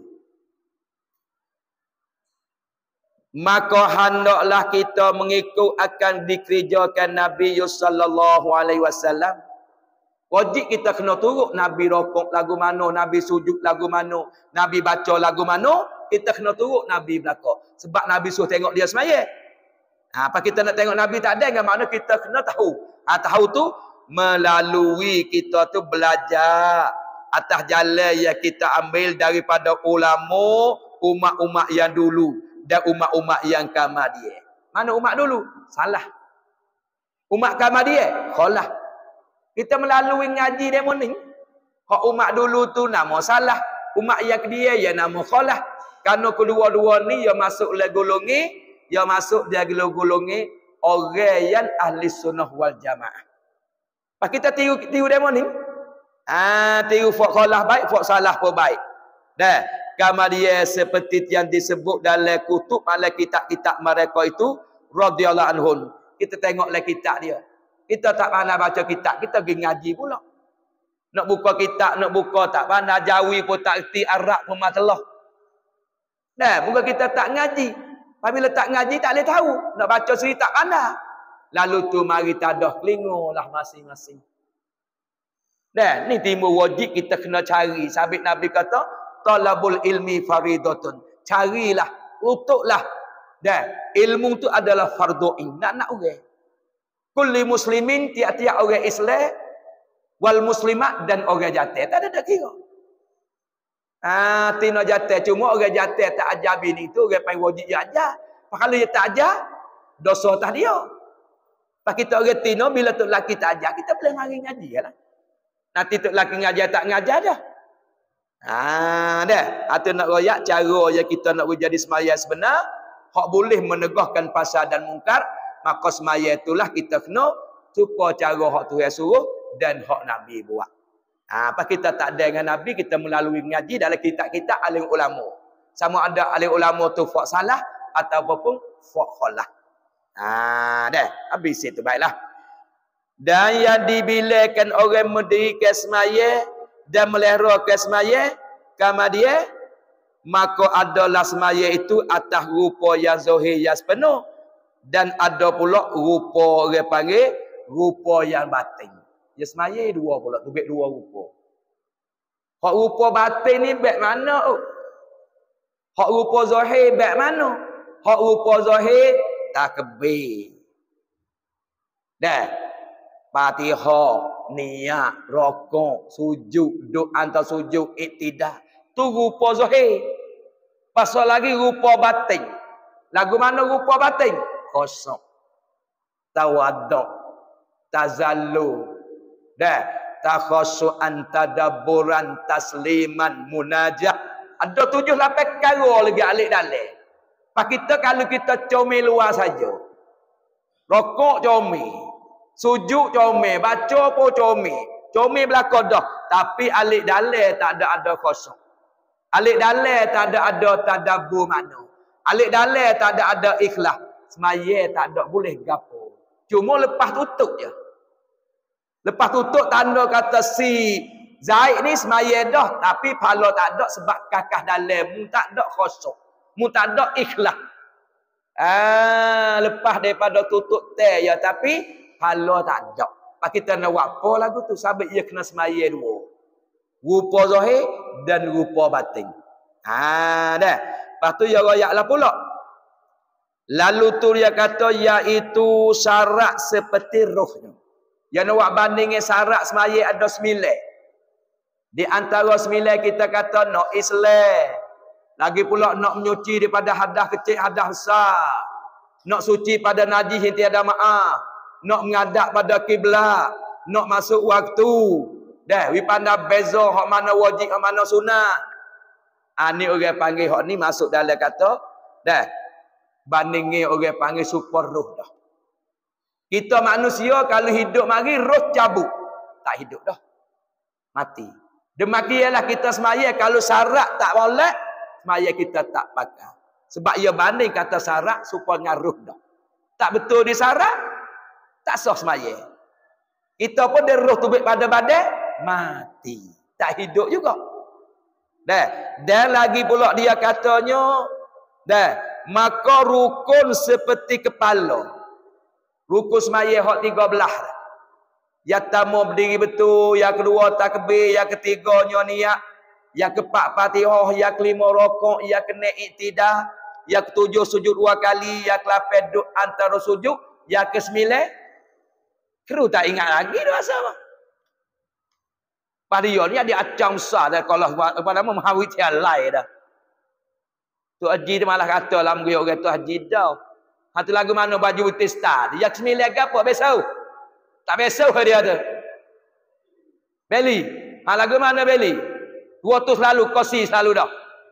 Maka hendaklah kita mengikut akan dikerjakan Nabi sallallahu alaihi wasallam. Wajib kita kena turut Nabi rokok lagu mana, Nabi sujud lagu mana, Nabi baca lagu mana, kita kena turut Nabi belakang. Sebab Nabi suruh tengok dia semaya. Ha, apa kita nak tengok Nabi tak ada, dengan mana kita kena tahu. Ha, tahu tu melalui kita tu belajar atas jalan yang kita ambil daripada ulama umat-umat yang dulu dan umat-umat yang kama dia. Mana umat dulu? Salah. Umat kama dia? Khalah. Kita melalui ngaji demo ni. Hak umat dulu tu nama salah. Umat yang dia ya nama khalah. Kerana kedua-dua ni yang masuk le golongi, yang masuk dia golongi orang yang ahli sunnah wal jamaah. Pak kita tiru tiru demo ni. Ah, tiru fak khalah baik, fak salah pun baik. Dah, kama dia seperti yang disebut dalam kutub dalam kitab-kitab mereka itu radhiyallahu anhum. Kita tengoklah kitab dia. Kita tak pandai baca kitab, kita pergi ngaji pula. Nak buka kitab, nak buka tak pandai, Jawi pun tak erti, Arab pun matelah. Dah, bukan kita tak ngaji. Apabila tak ngaji tak boleh tahu. Nak baca sendiri tak pandai. Lalu tu mari tadah kelingolah masing-masing. Dah, ni timbul wajib kita kena cari. Sabit Nabi kata, talabul ilmi faridatun. Carilah, utuklah. Dah, ilmu tu adalah fardu ain. Nak nak orang. Kulli muslimin, tiap-tiap orang Islam wal muslimat dan orang jatuh. Tak ada tak kira. Ah, tino jatuh. Cuma orang jatuh tak ajar bini tu, orang panggil wajib dia ajar. Kalau dia tak ajar, dosa tak dia. Pak kita orang tino, bila tu lelaki tak ajar, kita boleh mari ngaji lah. Nanti tu lelaki ngajar tak ngajar dah. Ah, dah. Atau nak royak cara yang kita nak jadi semaya sebenar, hak boleh menegahkan pasal dan mungkar. Maka semaya itulah kita kena supaya cara hak Tuhan suruh dan hak Nabi buat. Ha, apa kita tak ada dengan Nabi, kita melalui ngaji dalam kitab-kitab alim ulama. Sama ada alim ulama tu fak salah ataupun fak khalah. Ha, dah. Habis itu baiklah. Dan yang dibilangkan orang mendirikan semaya dan melihara semaya, kama dia, maka adalah semaya itu atas rupa yang zahir yang sepenuh. Dan ada pula rupa orang panggil rupa yang batin. Ya semaya dua pula, tu baik dua rupa. Hak rupa batin ni baik mana? Oh? Hak rupa zahir baik mana? Hak rupa zahir takbir. Dah. Fatihah, niat, rokok, sujud, duduk antara sujud, iktidah. Tu rupa zahir. Pasal lagi rupa batin. Lagu mana rupa batin? Kosong, tawaduk, tazallu, dah, takhasu'an, tadabburan, tasliman, munajah. Ada tujuh lapan perkara lagi alik dalil. Pak kita kalau kita comel luar saja, rokok comel, sujud comel, baca pun comel, comel belakang dah. Tapi alik dalil tak ada ada kosong. Alik dalil tak ada ada tadabbur mana. Alik dalil tak ada ada ikhlas. Semaya tak ada boleh gapo. Cuma lepas tutup je. Lepas tutup tanda kata si Zaid ni semaya dah. Tapi pahala tak ada sebab kakah dalam. Mu tak ada kosong. Mu tak ada ikhlas. Ah, lepas daripada tutup teh ya. Tapi pahala tak ada. Pak kita nak buat apa lagu tu? Sabit ia kena semaya dua. Rupa zahir dan rupa batin. Ah, dah. Lepas tu ya royak lah pula. Lalu tu dia kata iaitu syarat seperti rohnya. Yang nak bandingin syarat semaya ada sembilan. Di antara sembilan kita kata nak Islam. Lagi pula nak menyuci daripada hadas kecil, hadas besar. Nak suci pada najis yang tiada maaf. Nak menghadap pada kiblat. Nak masuk waktu. Dah, we pandai beza hak mana wajib, hak mana sunat. Ah ni orang panggil hak ni masuk dalam kata dah. Bandingin orang panggil super roh dah. Kita manusia kalau hidup mari roh cabut. Tak hidup dah. Mati. Demikianlah kita semaya kalau syarat tak boleh, semaya kita tak pakai. Sebab ia banding kata syarat supaya ngaruh dah. Tak betul di syarat, tak sah semaya. Kita pun dia roh tubik pada badan, mati. Tak hidup juga. Dah, dan lagi pula dia katanya, dah, maka rukun seperti kepala. Rukun semaya hak tiga belah. Yang pertama berdiri betul, yang kedua takbir, yang ketiganya niat, yang keempat Fatihah, yang kelima rokok, yang keenam iktidah, yang ketujuh sujud dua kali, yang kelapan duduk antara sujud, yang kesembilan kru tak ingat lagi dah asal. Pada dia ni ada acam besar dah kalau apa nama Mahawiti alai dah. Tu haji dia malah kata dalam guyok orang tu haji dah. Satu lagu mana baju putih star. Yang kesembilan ke apa besau? Tak besau ke dia tu? Beli. Ha, lagu mana beli? Dua tu selalu, kosi selalu dah.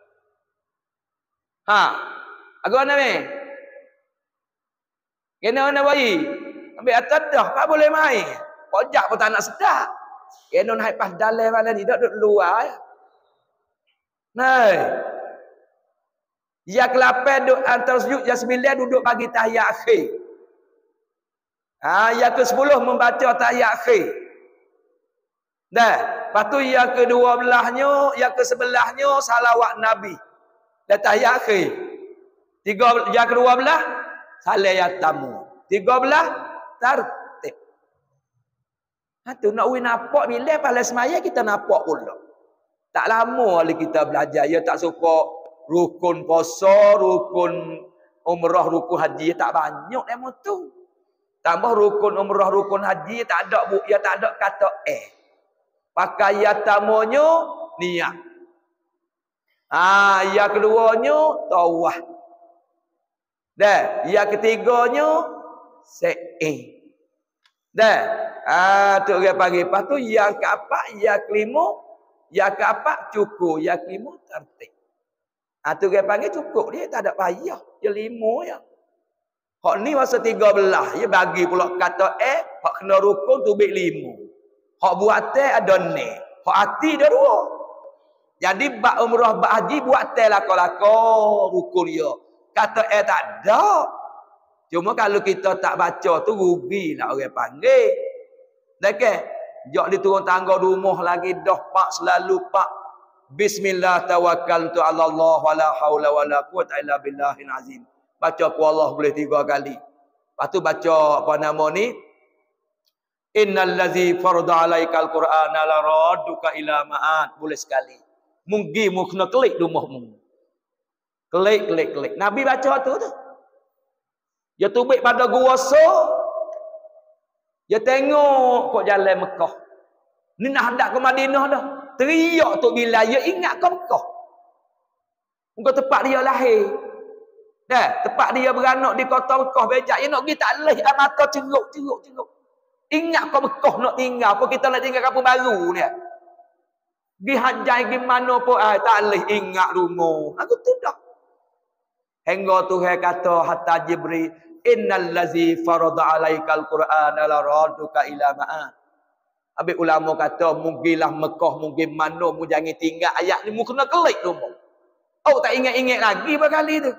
Ha. Lagu mana ni? Kena mana bayi? Ambil atas dah. Tak boleh main. Pojak pun tak nak sedap. Kena naik pas dalam mana ni. Tak duduk luar. Ya. Nah. Yang kelapan duduk antara sujud. Yang sembilan duduk bagi tahiyat akhir. Ha, yang ke sepuluh membaca tahiyat akhir. Dah. Lepas tu yang ke dua belahnya, yang ke sebelahnya salawat Nabi. Dan tahiyat akhir. Tiga, yang ke dua belah salayat tamu. Tiga belah tartib. Ha tu nak we nampak bila pada semaya kita nampak pula. Tak lama lagi kita belajar. Ya tak suka rukun puasa, rukun umrah, rukun haji tak banyak demo tu. Tambah rukun umrah, rukun haji, tak ada bu, ya tak ada kata eh. Pakai ya tamunya niat. Ah, yang keduanya tawah. Dah, yang ketiganya se'eh. Dah. Ah, tu orang panggil. Lepas tu yang keempat, yang kelima, yang keempat cukup, yang kelima tertib. Ah, tu orang panggil cukup dia tak ada payah. Dia lima ya. Hak ni masa tiga belah. Dia bagi pula kata eh. Hak kena rukun tu bik lima. Hak buat teh ada ni. Hak hati ada dua. Jadi bak umrah bak haji buat teh lako-lako rukun dia. Kata eh tak ada. Cuma kalau kita tak baca tu rugi lah orang panggil. Okey. Jok diturun tangga rumah lagi dah pak selalu pak. Bismillah tawakkaltu ala Allah wala haula wala quwwata illa billahil azim. Baca ku Allah boleh tiga kali. Lepas tu baca apa nama ni? Innal ladzi farada alaikal qur'ana la radduka ila ma'ad. Boleh sekali. Munggi mu kena klik rumahmu. Klik klik klik. Nabi baca tu tu. Dia tubik pada gua so. Dia tengok kok jalan Mekah. Ni nak hendak ke Madinah dah. Teriak tu bila dia ingat ke Mekah. Muka tempat dia lahir. Dah, tempat dia beranak di kota Mekah bejak. Dia nak pergi tak leh mata ceruk ceruk ceruk. Ingat kau Mekah nak tinggal. Apa kita nak tinggal kampung baru ni? Pergi hajai gimana pun ah tak leh ingat rumah. Aku tu dah. Hingga Tuhan kata hatta Jibril, innal ladzi farada alaikal qur'ana la radduka ila ma'ad. Habis ulama kata mugilah Mekah mungkin mana mu jangan tinggal ayat ni mu kena kelik rumah. Oh tak ingat-ingat lagi berkali tu.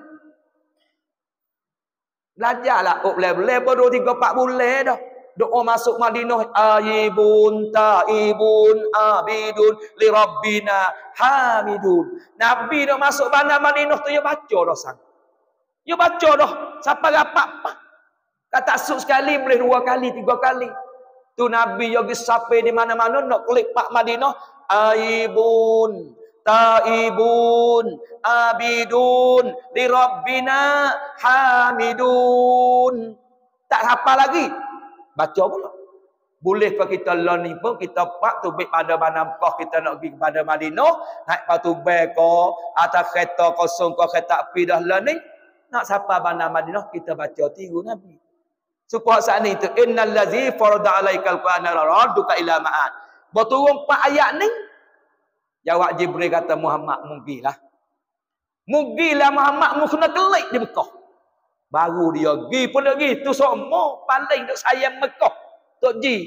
Belajarlah oh boleh-boleh baru tiga empat bulan dah. Doa masuk Madinah ayibun taibun abidun li rabbina hamidun. Nabi dah masuk bandar Madinah tu dia baca dah sang. Dia baca dah sampai rapat. Kata suk sekali boleh dua kali tiga kali. Tu Nabi yogi sampai di mana-mana nak klik Pak Madinah aibun taibun abidun li rabbina hamidun. Tak hafal lagi. Baca pula. Boleh kalau kita lawan ni pun kita pak tu baik pada mana Mekah kita nak pergi kepada Madinah, naik patu beg ko atas kereta kosong ko kereta api dah lawan ni, nak sampai mana Madinah kita baca tiru Nabi. Supaya saat ni tu innal ladzi farada alaikal qur'ana radduka ila ma'ad. Berturun empat ayat ni. Jawab Jibril kata Muhammad mugilah. Mugilah Muhammad mu kena kelik di Mekah. Baru dia pergi pun pergi tu semua paling duk sayang Mekah. Tok Ji.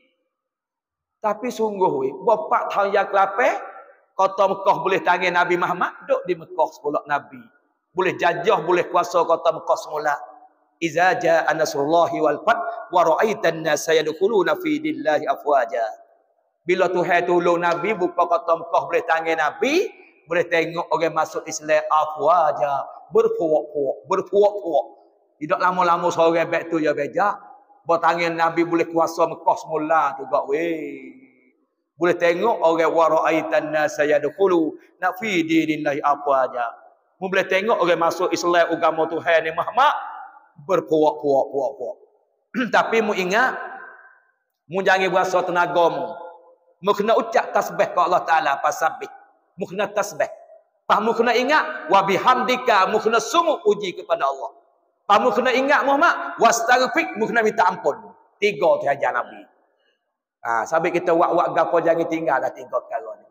Tapi sungguh we, bapak tahun yang kelapa, kota Mekah boleh tangan Nabi Muhammad, duk di Mekah sepuluh Nabi. Boleh jajah, boleh kuasa kota Mekah semula. Iza jaa nasrullahi wal fath wa ra'aitan nasa yadkhuluna fi dinillahi afwaja. Bila Tuhan tolong Nabi buka kota Mekah boleh tangan Nabi, boleh tengok orang masuk Islam afwaja, berpuak-puak, berpuak-puak. Tidak lama-lama seorang baik tu ya beja. Bertangan Nabi boleh kuasa Mekah semula tu gak weh. Boleh tengok orang wa ra'aitan nasa yadkhulu na fi dinillahi afwaja. Boleh tengok orang masuk Islam agama Tuhan ni Muhammad berpuak-puak puak-puak. Tapi mu ingat mu jangan berasa tenaga mu. Mu kena ucap tasbih ke Allah Taala pasabih. Mu kena tasbih. Pak mu kena ingat wa bihamdika, mu kena sungguh uji kepada Allah. Pak mu kena ingat Muhammad wastaghfir, mu kena minta ampun. Tiga tu ajar Nabi. Ah, ha, sampai kita wak-wak gapo jangan tinggal dah tiga perkara ni.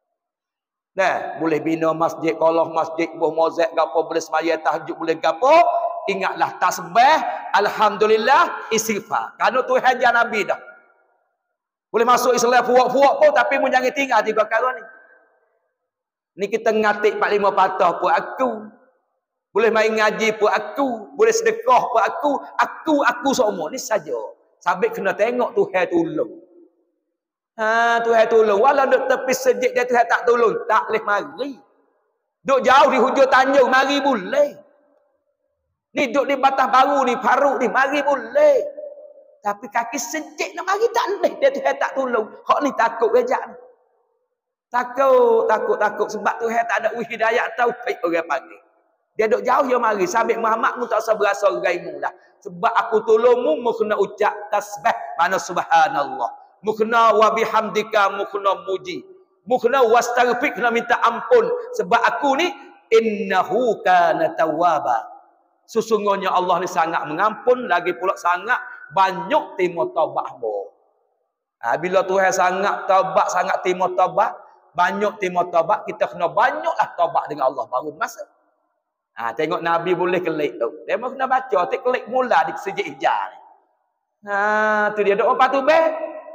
Nah, boleh bina masjid, kalau masjid buh mozaik gapo boleh semaya tahajud boleh gapo, ingatlah tasbih, alhamdulillah, istighfar. Karena tu hajar Nabi dah. Boleh masuk Islam puak-puak pun tapi mu jangan tinggal tiga perkara ni. Ni kita ngatik empat lima patah pun aku. Boleh main ngaji pun aku, boleh sedekah pun aku, aku aku semua ni saja. Sampai kena tengok Tuhan tolong. Ha, Tuhan tolong. Walau duk tepi sejid dia Tuhan tak tolong, tak boleh mari. Duk jauh di hujung Tanjung mari boleh. Ni duk di Batas Baru ni, Paruk ni mari boleh. Tapi kaki sejid nak mari tak boleh. Dia Tuhan tak tolong. Hak ni takut rejak ni. Takut, takut, takut sebab Tuhan tak ada hidayah taufik orang panggil. Dia duk jauh dia mari sampai Muhammad mu tak usah berasa gaimu lah. Sebab aku tolongmu mu kena ucap tasbih mana subhanallah. Mu kena wa bihamdika, mu kena muji. Mu kena wastaghfir, kena minta ampun sebab aku ni innahu kana tawwaba. Sesungguhnya Allah ni sangat mengampun lagi pula sangat banyak timur taubat-mu. Ha, bila Tuhan sangat taubat, sangat timur taubat, banyak timur taubat, kita kena banyaklah taubat dengan Allah baru masa. Ha, tengok Nabi boleh kelik tu. Dia mau kena baca, tik kelik mula di sejid hijau ni. Ha, tu dia doa patu be.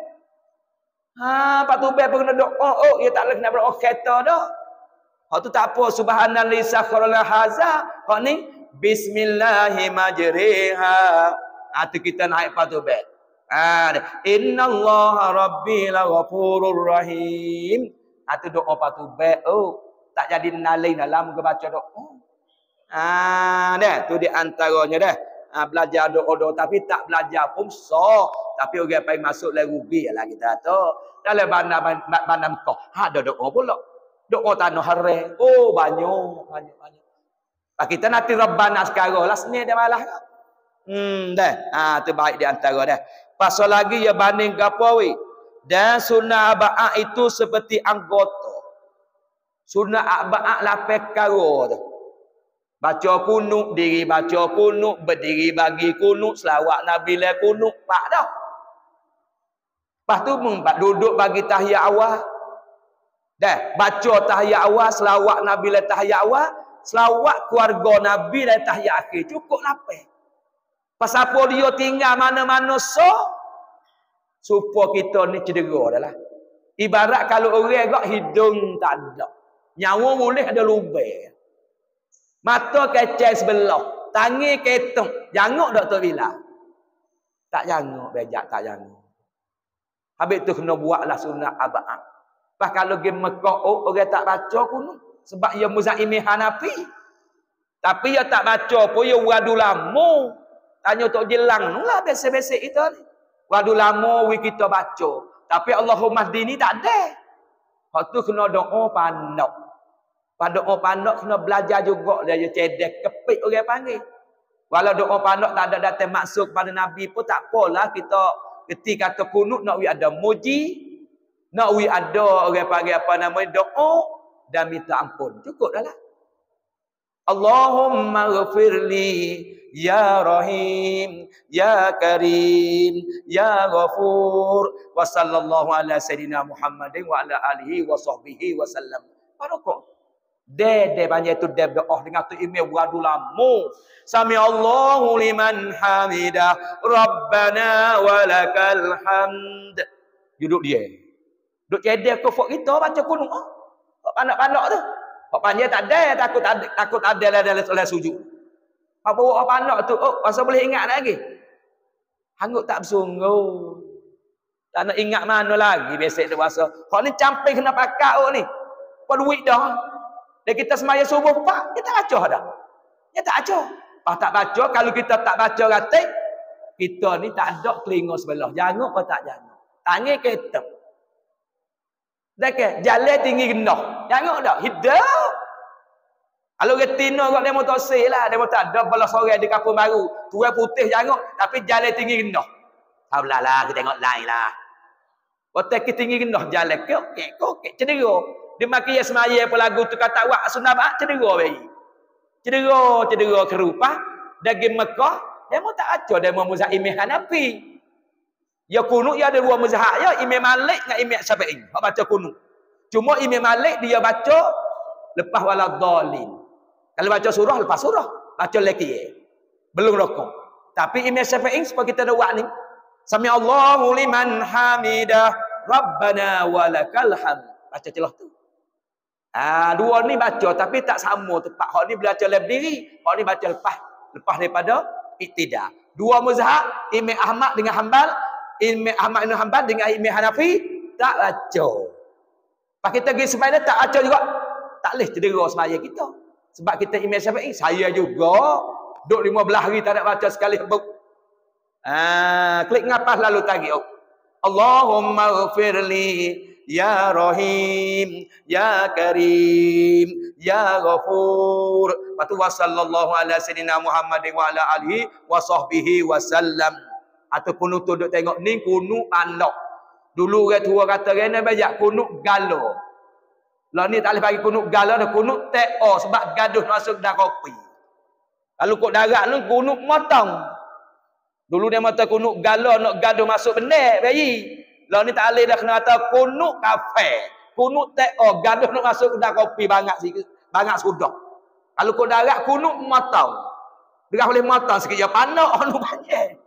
Ha, patu be pun kena doa. Oh, dia tak boleh kena berdoa kereta dah. Hak tu tak apa. Subhanallahi sakharana haza. Hak ni bismillahirrahmanirrahim. Ha, tu kita naik patu be. Ha, innallaha rabbi laghafurur rahim. Ha, tu doa patu be. Oh, tak jadi nalai dalam ke baca doa. Ah, dah tu di antaranya dah. Ah, belajar doa-doa tapi tak belajar pun sah. Tapi orang pai masuk lai rugi lah kita tu. Dalam bandar bandar Mekah, ha ada doa pula. Doa tanah haram. Oh, banyak, banyak, banyak. Pak kita nanti Rabbana sekarang lah seni dia malah. Hmm, dah. Ah, tu baik di antara dah. Pasal lagi ya banding gapo we. Dan sunnah aba'ah itu seperti anggota. Sunnah aba'ah lapai karo tu. Baca kunut, diri baca kunut, berdiri bagi kunut, selawat Nabi lah kunut, pak dah. Lepas tu mempat duduk bagi tahiyat awal. Dah, baca tahiyat awal, selawat Nabi lah tahiyat awal, selawat keluarga Nabi lah tahiyat akhir. Cukup lapar. Pasal apa dia tinggal mana-mana so, supaya kita ni cedera dah lah. Ibarat kalau orang agak hidung tak ada. Nyawa boleh ada lubang. Mata kecil sebelah, tangi ketong, janguk Doktor Bila. Tak janguk, bejak tak janguk. Habis tu kena buatlah sunat aba'ah. Pas kalau pergi Mekah, oh, orang tak baca pun. Sebab ia muzaimi Hanafi. Tapi ia tak baca pun, ia wadu lama. Tanya Tok Jelang, lah biasa-biasa itu ni. Wadu lama, we kita baca. Tapi Allahumma hdini tak ada. Lepas tu kena doa pandok. Pada doa pandok kena belajar juga dia cedek kepik orang panggil. Walau doa pandok tak ada datang maksud pada Nabi pun tak apalah kita Keti kata kunut nak wi ada muji, nak wi ada orang panggil apa nama doa dan minta ampun. Cukup dah lah. Allahumma ghafirli ya Rahim ya Karim ya Ghafur wa sallallahu ala sayyidina Muhammadin wa ala alihi wa sahbihi wa sallam. Barokah. De de banyak tu de doa dengan tu email beradu lama. Sami Allahu liman hamidah Rabbana walakal hamd. Duduk dia. Duduk cedek ke fok kita baca kunut. Kok panak-panak tu. Kok panjang tak ada, takut ada, takut ada lah dalam solat sujud. Apa buat apa anak tu? Oh, masa boleh ingat lagi. Hanguk tak bersungguh. Tak nak ingat mana lagi besok tu masa. Kau ni camping kena pakai oh ni. Kau duit dah. Dan kita semaya subuh pak, kita baca dah. Kita tak baca. Pas tak baca, kalau kita tak baca ratik, kita ni tak ada telinga sebelah. Janguk apa tak janguk? Tangan kita. Dah jalan tinggi rendah. Jangan dah. Hidup. Kalau retina kat demo tak sih lah. Demo tak ada balas orang di kampung baru. Tuan putih jangan. Tapi jalan tinggi rendah. Sablah lah. Kita tengok lain lah. Kota kita tinggi rendah. Jalan ke. Okey. Okey. Cedera. Dia makin ya semaya apa lagu tu kata wak sunat bak. Cedera bayi. Cedera. Cedera kerupa. Daging Mekah. Demo tak aca. Demo Muzah Imam Hanafi. Ya kunut ya ada dua mazhab ya, Imam Malik dengan Imam Syafi'i. Hak baca kunut. Cuma Imam Malik dia baca lepas waladhdallin. Kalau baca surah lepas surah, baca lagi. Belum rokok. Tapi Imam Syafi'i supaya kita ada buat ni. Sami Allahu liman hamidah Rabbana walakal hamd. Baca celah tu. Ah, dua ni baca tapi tak sama tepat. Hak ni baca lep diri, hak ni baca lepas lepas daripada iktida. Dua mazhab, Imam Ahmad dengan Hanbal, Imam Ahmad bin Hanbal dengan Imam Hanafi tak baca. Pas kita pergi sembahyang tak baca juga. Tak boleh cedera sembahyang kita. Sebab kita Imam Syafi'i, saya juga duduk lima belas hari tak nak baca sekali habuk. Ah, klik ngapas lalu tagih. Allahumma ghafirli ya Rahim ya Karim ya Ghafur. Patu wa sallallahu ala sayyidina Muhammadin wa ala alihi wa sahbihi wa sallam. Ataupun untuk duk tengok ni kunut anak. Dulu orang tua kata rene banyak kunut galo. Lah ni tak boleh bagi kunut galo dah kunut T O sebab gaduh masuk dah kopi. Kalau kok darat ni kunut motong. Dulu dia mata kunut galo nak gaduh masuk benar bayi. Lah ni tak boleh dah kena kata kunut kafe. Kunut T O gaduh nak masuk dah kopi banyak sikit, banyak sudah. Kalau kok darat kunut motong. Dia boleh motong sikit ya panak anu banyak.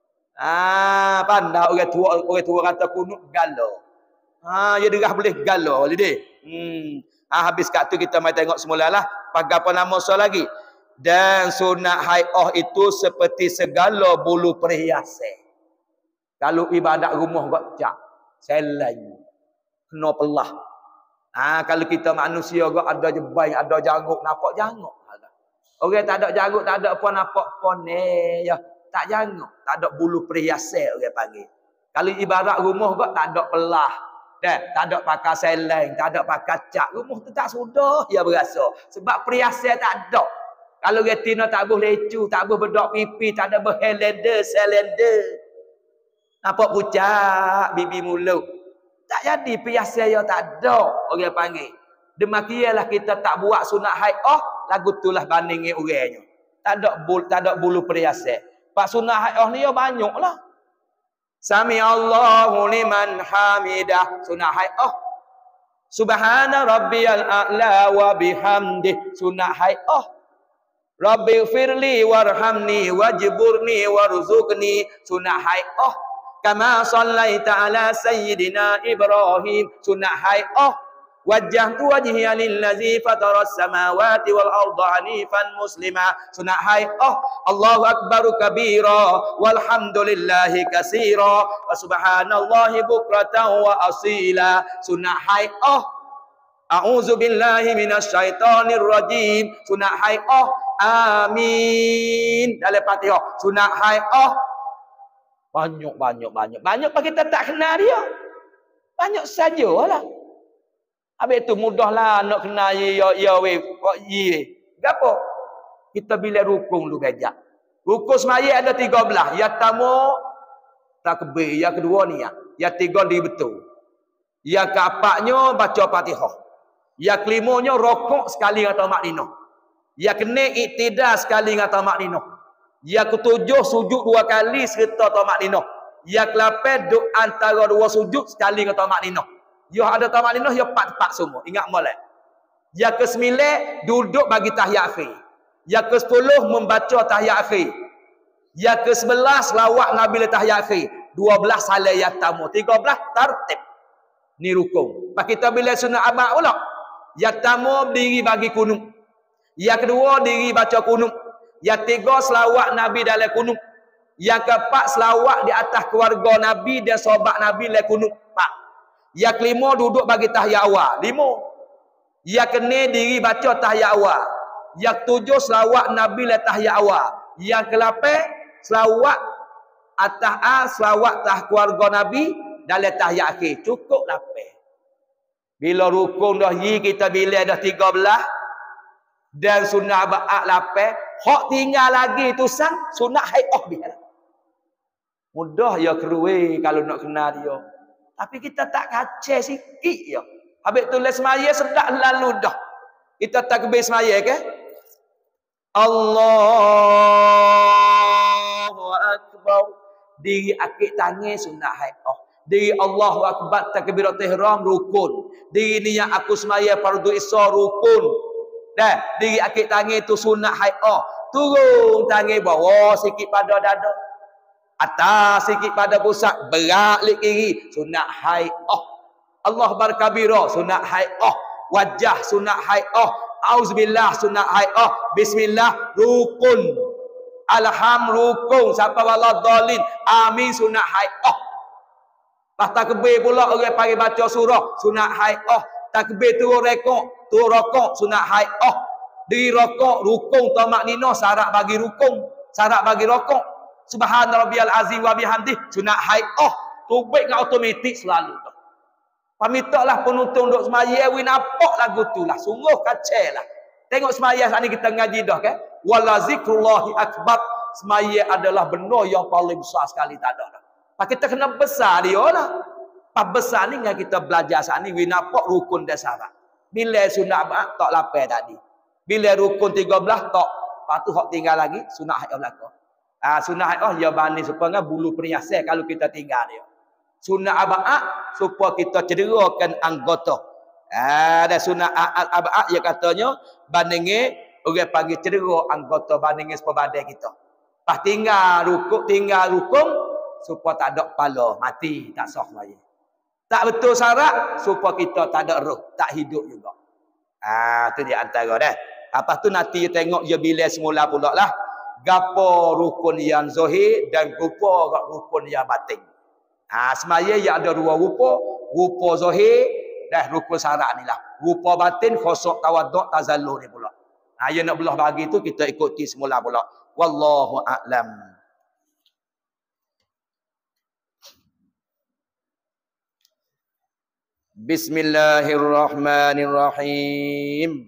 Ah, pandai orang tua orang tua kata kunut galo. Ah, ya derah boleh galo jadi. Hmm. Ah, habis kat tu kita mai tengok semulalah pagar apa nama soal lagi. Dan sunat hai'ah itu seperti segala bulu perhiasan. Kalau ibadat rumah kok cak selain kena pelah. Ah, kalau kita manusia kok ada jebai, ada janggut, nampak janggut. Orang tak ada janggut, tak ada apa nampak pon eh ya. Tak janggut, tak ada bulu perhiasan orang panggil. Kalau ibarat rumah kok tak ada pelah. Dah, tak ada pakai seleng, tak ada pakai cat. Rumah tu tak sudah ya berasa. Sebab perhiasan tak ada. Kalau retina tak boleh lecu, tak boleh bedok pipi, tak ada berhelender, selender. Nampak pucat bibi mulut. Tak jadi perhiasan yang tak ada orang panggil. Demikianlah kita tak buat sunat hai'ah, lagu itulah bandingin orangnya. Tak ada bulu, tak ada bulu perhiasan. Pak sunah hai'ah ni ya banyaklah. Sami Allahu liman hamidah. Sunah hai'ah. Subhana rabbiyal a'la wa bihamdih. Sunah hai'ah. Rabbi firli warhamni wajburni warzuqni. Sunah hai'ah. Kama sallaita ala sayyidina Ibrahim. Sunah hai'ah. Wajjahtu wajhiya lillazi fataras samawati wal arda hanifan muslima. Sunat hai'ah. Allahu akbaru kabira walhamdulillahi katsira wa subhanallahi bukratan wa asila. Sunat hai'ah. A'udzu billahi minasyaitonir rajim. Sunat hai'ah. Amin. Dalam Fatihah. Sunat hai'ah. Banyak banyak banyak. Banyak pak kita tak kenal dia. Banyak sajalah. Habis tu mudahlah nak kena ya ya we kok ye. Gapo? Kita bila rukun lu gajak. Rukun semaya ada tiga belas. Ya tamu takbir. Yang kedua niat. Yang tiga diri betul. Yang keempatnya baca Fatihah. Yang kelimanya rokok sekali dengan tamak ninah. Yang kena iktidah sekali dengan tamak ninah. Yang ketujuh sujud dua kali serta tamak ninah. Yang kelapan duk antara dua sujud sekali dengan tamak ninah. Ya ada tamak ninah ya empat-empat semua. Ingat molek. Yang kesembilan duduk bagi tahiyat akhir. Yang kesepuluh membaca tahiyat akhir. Yang kesebelas lawak Nabi le tahiyat akhir. Dua belas salayat tamu. Tiga belas tartib. Ni rukun. Pak kita bila sunat abad pula. Yang tamu berdiri bagi kunut. Yang kedua diri baca kunut. Yang tiga selawat Nabi dalam kunut. Yang keempat selawat di atas keluarga Nabi dan sahabat Nabi dalam kunut. Pak. Yang kelima duduk bagi tahiyat awal. Lima. Yang kena diri baca tahiyat awal. Yang tujuh selawat Nabi dalam tahiyat awal. Yang kelapan selawat atas a selawat atas keluarga Nabi dalam tahiyat akhir. Cukup lapan. Bila rukun dah yi kita bila dah tiga belas dan sunnah ba'at lapan, hak tinggal lagi tu sang sunnah hai'ah biar. Mudah ya keruai kalau nak kenal dia. Tapi kita tak kacau sikit ya. Habis tu les semaya sedap lalu dah. Kita takbir semaya ke? Allahu akbar. Diri akik tangan sunnah hai'ah. Diri Allahu akbar takbiratul ihram rukun. Diri niat aku semaya fardu isya rukun. Dah, diri akik tangan tu sunnah hai'ah. Turun tangan bawah sikit pada dada. Atas sikit pada pusat, berat lik kiri, sunnah hai'ah. Allah barkabira sunnah hai'ah. Wajah sunnah hai'ah. Auzubillah sunnah hai'ah. Bismillah rukun. Alham rukun sampai wala dhalin. Amin sunnah hai'ah. Lepas takbir pula orang panggil baca surah sunat hai'ah. Takbir turun rekok, turun rokok sunat hai'ah. Diri rokok rukun tamak ninah syarat bagi rukun, syarat bagi rokok. Subhana rabbiyal azim wa bihamdi sunat hai'ah. Tubik dengan automatik selalu. Pamitlah penonton duk semaya wi nampak lagu tu lah. Sungguh kacau lah. Tengok semaya saat ni kita ngaji dah kan. Wala zikrullahi akbar. Semaya adalah benda yang paling besar sekali tak ada dah. Pak kita kena besar dia lah. Pak besar ni yang kita belajar saat ni. We nampak rukun dan syarat. Bila sunat abad tak lapai tadi. Bila rukun tiga belas tak. Lepas tu hak tinggal lagi. Sunat hai'ah belakang. Ha, sunat hai'ah dia bani supaya bulu perhiasan kalau kita tinggal dia. Sunat abad supaya kita cederakan anggota. Ha, dan sunat abad dia katanya. Bandingnya orang panggil cedera anggota bandingnya supaya badan kita. Lepas tinggal rukun. Tinggal rukun. Supaya tak ada kepala, mati, tak sah semaya. Tak betul syarat, supaya kita tak ada roh, tak hidup juga. Ah, tu dia antara dah. Lepas tu nanti tengok dia bila semula pula lah. Gapo rukun yang zahir dan rupa rukun yang batin. Ah, semaya yang ada dua rupa, rupa zahir dan rukun syarat ni lah. Rupa batin, khusuk, tawaduk, tazallur ni pula. Ah, yang nak belah bagi tu kita ikuti semula pula. Wallahu a'lam. Bismillahirrahmanirrahim.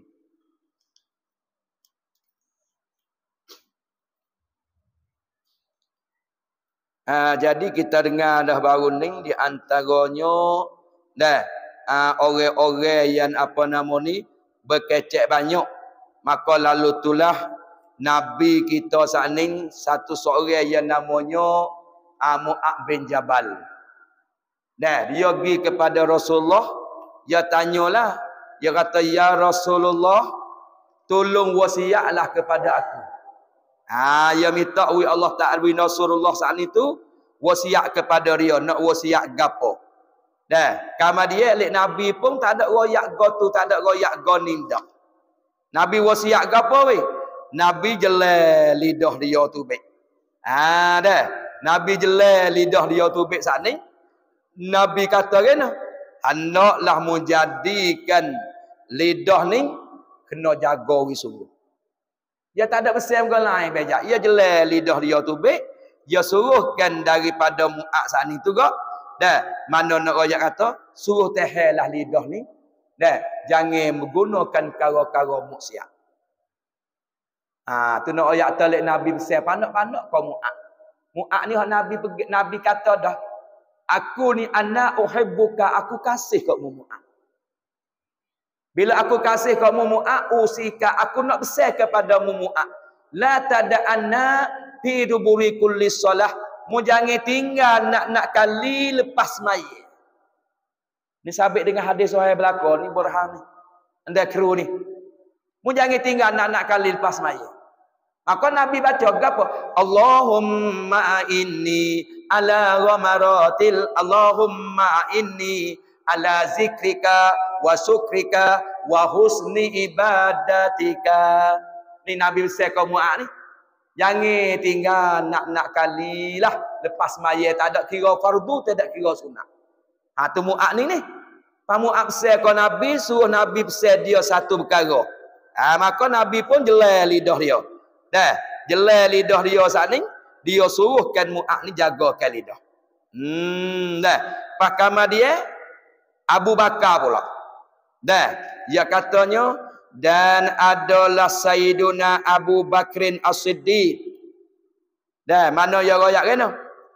Ha, jadi kita dengar dah baru ni di antaranya dah ha, orang-orang yang apa nama ni berkecek banyak. Maka lalu itulah Nabi kita saat ni satu seorang yang namanya Mu'adz bin Jabal. Dah, dia pergi kepada Rasulullah, dia tanyalah, dia kata ya Rasulullah, tolong wasiatlah kepada aku. Ha, dia minta wi Allah Taala wi Rasulullah saat itu wasiat kepada dia, nak wasiat gapo. Dah, kama dia lek Nabi pun tak ada royak go tu, tak ada royak go nindak. Nabi wasiat gapo we? Nabi jelal lidah dia tu baik. Ha dah, Nabi jelal lidah dia tu baik saat ni. Nabi kata kena, hendaklah menjadikan lidah ni kena jaga wisuruh. Dia tak ada pesan ke lain bejak. Dia jelal lidah dia tu baik, dia suruhkan daripada Mu'adz saat ni tu gak. Dah, mana nak royak kata, suruh tehelah lidah ni. Dah, jangan menggunakan kara-kara maksiat. Ah, tu nak royak telek Nabi pesan panak-panak kau Mu'adz. Mu'ad ni Nabi Nabi kata dah, aku ni ana uhibbuka, aku kasih kat Mu'ad. Bila aku kasih kat Mu'ad, usika, aku nak besar kepada Mu'ad. La tada'anna fi duburi kulli solah. Mu jangan tinggal nak-nak kali lepas mayit. Ni sabit dengan hadis Sahih belakang ni Burhan ni. Anda kru ni. Mu jangan tinggal nak-nak kali lepas mayit. Maka Nabi baca apa? Allahumma inni ala ghamaratil, Allahumma inni ala zikrika wa syukrika wa husni ibadatika. Ni Nabi besar kaum Mu'ad ni. Jangan tinggal nak-nak kali lah. Lepas mayat tak ada kira fardu, tak ada kira sunat. Ha, tu Mu'ad ni ni. Pak Mu'ad besar kau Nabi, suruh Nabi besar dia satu perkara. Ha, maka Nabi pun jelai lidah dia. Dah, jelai lidah dia saat ni. Dia suruhkan Mu'ad ni jagakan lidah. Hmm, dah. Pak kamar dia, Abu Bakar pula. Dah, dia katanya, dan adalah Sayyiduna Abu Bakrin As-Siddiq. Dan mana yang royak kena?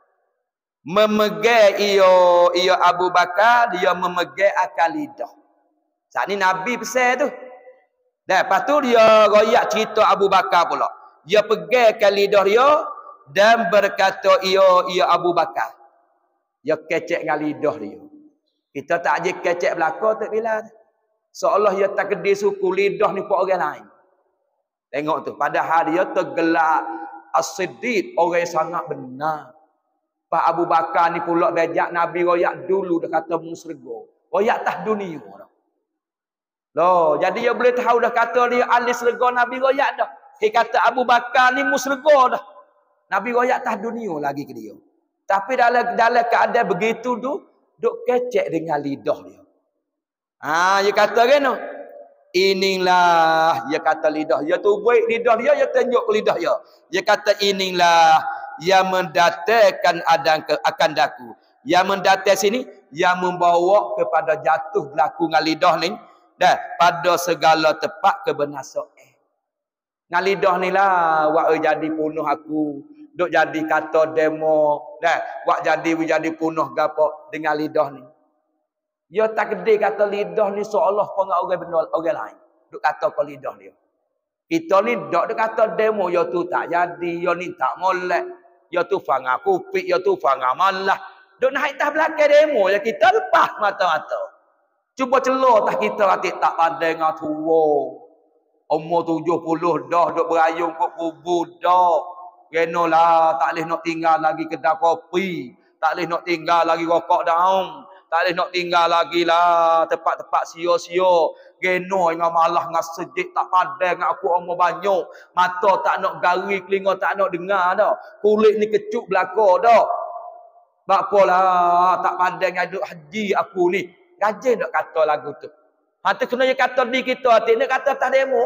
Memegang ia ia Abu Bakar, dia memegang akal lidah. Saat ni Nabi besar tu. Dan lepas tu dia royak cerita Abu Bakar pula. Dia pegang akal lidah dia dan berkata ia ia Abu Bakar. Dia kecek dengan lidah dia. Kita tak je kecek belakang tak bila. Seolah dia tak kedai suku lidah ni buat orang lain. Tengok tu. Padahal dia tergelar As-Siddiq. Orang yang sangat benar. Pak Abu Bakar ni pula bejak Nabi royak dulu. Dia kata musyrego. Royak tah dunia. Loh, jadi dia boleh tahu dah kata dia ahli serga Nabi royak dah. Dia kata Abu Bakar ni musyrego dah. Nabi royak tah dunia lagi ke dia. Tapi dalam dalam keadaan begitu tu. Duk kecek dengan lidah dia. Ah, dia kata kan? Inilah, dia kata lidah dia tu baik lidah dia, dia tunjuk ke lidah dia. Dia kata inilah yang mendatangkan adan ke akan daku. Yang mendatang sini yang membawa kepada jatuh berlaku dengan lidah ni dah pada segala tempat kebinasaan. Dengan lidah ni lah wak jadi punuh aku, duk jadi kata demo dah, wak jadi jadi punuh gapo dengan lidah ni. Dia tak kedai kata lidah ni seolah pengat orang benar orang lain. Duk kata ke lidah dia. Kita ni duk duk kata demo ya tu tak jadi, ya ni tak molek, ya tu fanga kupik, ya tu fanga malah. Duk naik tah belakang demo ya kita lepas mata-mata. Cuba celor tah kita hati tak pandai ngah tua. Umur tujuh puluh dah duk berayung kok kubur dah. Genolah tak leh nak tinggal lagi kedai kopi, tak leh nak tinggal lagi rokok daun. Tak boleh nak tinggal lagi lah. Tempat-tempat sia-sia. Geno dengan malah dengan sejik. Tak padan dengan aku umur banyak. Mata tak nak garis. Telinga tak nak dengar dah. Kulit ni kecut belakang dah. Sebab apalah. Tak padan dengan duk haji aku ni. Rajin nak kata lagu tu. Hati kena dia kata di kita. Hati nak kata tak demo.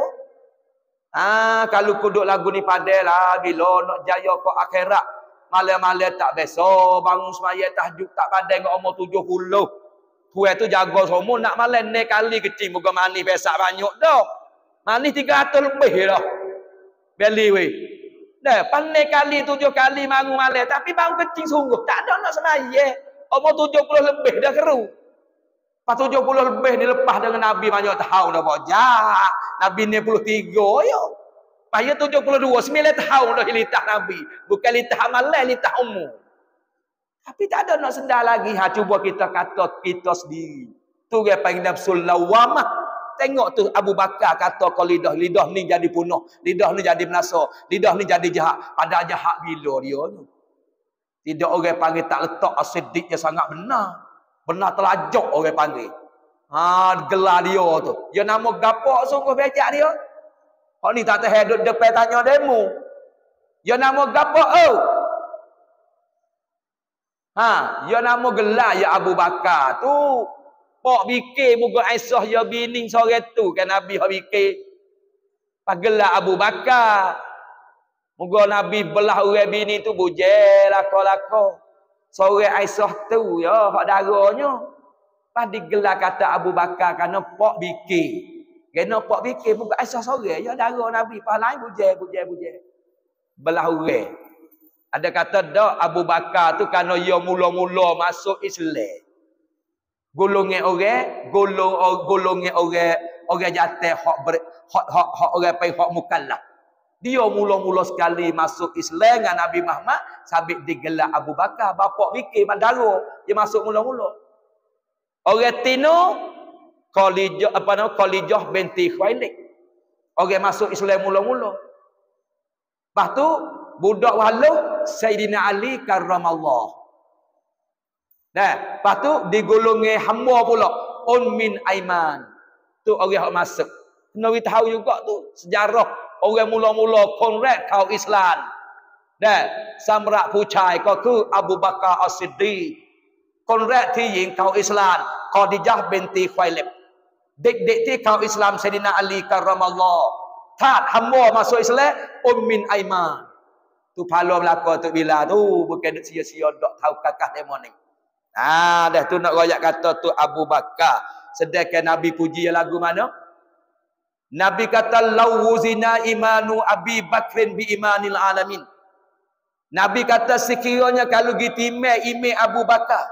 Ah, kalau kuduk lagu ni padan lah. Bila nak jaya ke akhirat. Malam-malam tak biasa, bangun semaya tahajud tak pandai dengan umur tujuh puluh. Puan tu jaga semua nak malam ni kali kecil moga manis besak banyak dah. Manis tiga ratus lebih dah. Beli weh. Dah pandai kali tujuh kali bangun malam tapi bangun kecil sungguh. Tak ada nak semaya. Umur tujuh puluh lebih dah keru. Pas tujuh puluh lebih ni lepas dengan Nabi banyak tahun dah bojak. Nabi ni puluh tiga yo. Saya tujuh puluh dua, sembilan tahun dah litah Nabi. Bukan litah amalan, litah umur. Tapi tak ada nak sendal lagi. Ha, cuba kita kata kita sendiri. Tu dia panggil nafsul lawamah. Tengok tu Abu Bakar kata kalau lidah. Lidah ni jadi punuh. Lidah ni jadi menasa. Lidah ni jadi jahat. Pada jahat bila dia ni. Tidak orang panggil tak letak As-Siddiq yang sangat benar. Benar telajak orang panggil. Ha, gelar dia tu. Dia nama gapak sungguh becak dia. Oh ni tak tahu duduk depan tanya demo. Ya nama gapo oh? Ha, ya nama gelar ya Abu Bakar tu. Pak fikir muka Aisyah ya bini sore tu kan Nabi hak fikir. Pak gelar Abu Bakar. Muka Nabi belah orang bini tu bujel lako-lako. Sore Aisyah tu ya hak darahnya. Pas digelar kata Abu Bakar kerana pak fikir. Kena pak fikir muka Aisyah sore ya darah Nabi pas lain bujel bujel bujel. Belah orang. Ada kata dak Abu Bakar tu kerana dia mula-mula masuk Islam. Golongan orang, golong golongan orang orang jatuh hak ber, hak hak hak orang pai hak mukallaf. Dia mula-mula sekali masuk Islam dengan Nabi Muhammad sabit digelar Abu Bakar, bapak fikir mandaro dia masuk mula-mula. Orang Tino Khalijah apa nama Khalijah binti Khuwailid. Orang masuk Islam mula-mula. Lepas tu budak waluh Sayyidina Ali karramallah. Nah, lepas tu digolongi hamba pula un min aiman. Tu orang yang masuk. Kena tahu juga tu sejarah orang mula-mula konrek kau Islam. Nah, samrak pucai kau ku Abu Bakar As-Siddiq. Konrek ti kau Islam, Khadijah binti Khuwailid. Dek-dek ti kau Islam Sayyidina Ali karramallah. Tak hamba masuk Islam um min aiman. Tu pala belaka tu bila tu bukan duk sia-sia dak tahu kakak demo ni. Ha dah tu nak royak kata tu Abu Bakar. Sedangkan Nabi puji lagu mana? Nabi kata lawuzina imanu Abi Bakrin bi imanil alamin. Nabi kata sekiranya kalau gitimai ime Abu Bakar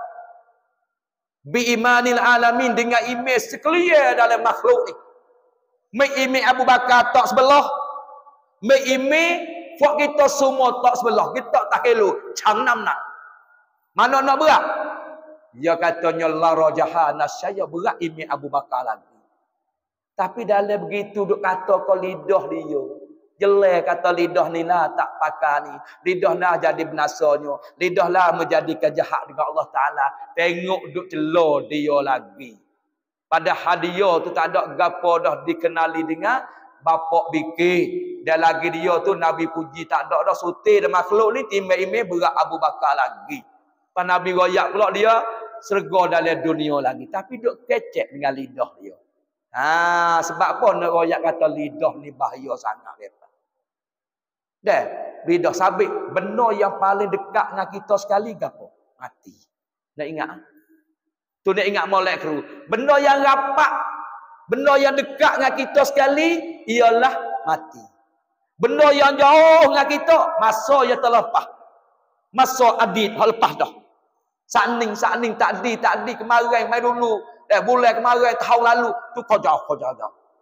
bi imanil alamin dengan ime sekalian dalam makhluk ni. Mai ime Abu Bakar tak sebelah. Mai ime fak kita semua tak sebelah. Kita tak kelo cang nam nak. Mana nak berat? Dia katanya la rajahana saya berat ime Abu Bakar lagi. Tapi dalam begitu duk kata kau lidah dia. Jelek kata lidah ni lah tak pakai ni. Lidah lah jadi binasanya. Lidah lah menjadikan jahat dengan Allah Ta'ala. Tengok duk celor dia lagi. Padahal dia tu tak ada gapo dah dikenali dengan bapak bikir. Dan lagi dia tu Nabi puji tak ada dah sutir dan makhluk ni timbang-timbang berat Abu Bakar lagi. Pak Nabi royak pula dia serga dalam dunia lagi. Tapi duk kecek dengan lidah dia. Ha, sebab apa nak royak kata lidah ni bahaya sangat mereka. Dan lidah sabit benda yang paling dekat dengan kita sekali gapo? Mati. Nak ingat? Tu nak ingat molek kru. Benda yang rapat, benda yang dekat dengan kita sekali ialah mati. Benda yang jauh dengan kita masa yang terlepas. Masa adid hal lepas dah. Saning saning tak di tak di kemarin mai dulu, eh bulan kemarin tahun lalu tu kau jauh kau jauh.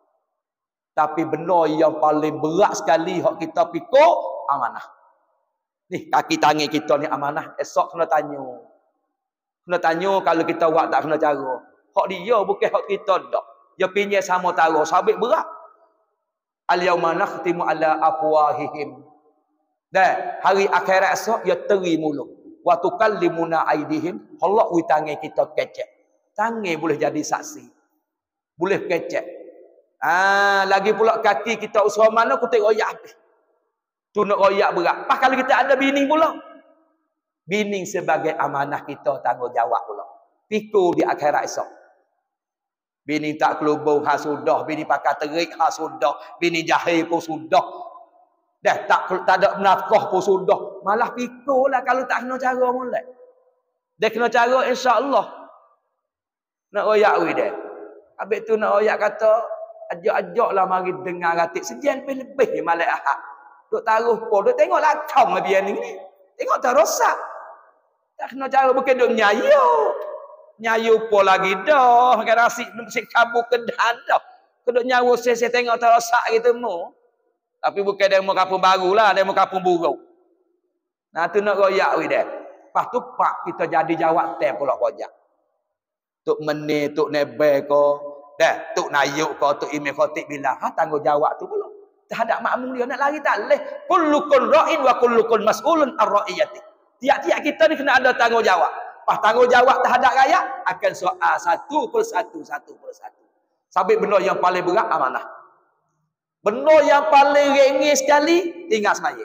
Tapi benda yang paling berat sekali hak kita pikul amanah. Ni kaki tangan kita ni amanah, esok kena tanya. Kena tanya kalau kita buat tak kena cara. Hak dia bukan hak kita dak. Dia pinjam sama tara, sabit berat. Al-yauma nakhtimu ala afwahihim. Dan hari akhirat esok dia teri mulut. Wa tukallimuna aidihim. Allah wi tangan kita kecek. Tangan boleh jadi saksi. Boleh kecek. Ah, lagi pula kaki kita usaha mana aku tengok royak habis. Tu nak royak berat. Pas kalau kita ada bini pula. Bini sebagai amanah kita tanggungjawab pula. Pikul di akhirat esok. Bini tak kelubung ha sudah, bini pakai terik ha sudah, bini jahil pun sudah. Dah tak tak ada nafkah pun sudah. Malah pikul lah kalau tak kena cara molek. Dia kena cara insya-Allah. Nak royak we dia. Habis tu nak royak kata ajak-ajaklah mari dengar ratik sejian lebih je malam Ahad. Duk taruh po, duk tengok lacong biar ni. Tengok tak rosak. Tak kena cara bukan duk nyayu. Nyayu po lagi dah. Makan nasi mesti kabur kedan dah. Keduk nyawu saya tengok tak rosak gitu mu. Tapi bukan dia mau kampung baru lah, dia mau kampung buruk. Nah tu nak royak we dia. Lepas tu pak kita jadi jawab tem pula kojak. Tuk meni, tuk nebe ko, dah tuk nayuk ko, tuk imam khatib bilang, ha tanggungjawab tu pula. Terhadap makmum dia nak lari tak leh. Kullukum ra'in wa kullukum mas'ulun ar-ra'iyati. Tiap-tiap kita ni kena ada tanggungjawab. Pas tanggungjawab terhadap rakyat akan soal satu persatu, satu persatu. Sabit benda yang paling berat amanah. Benda yang paling ringan sekali tinggal semaya.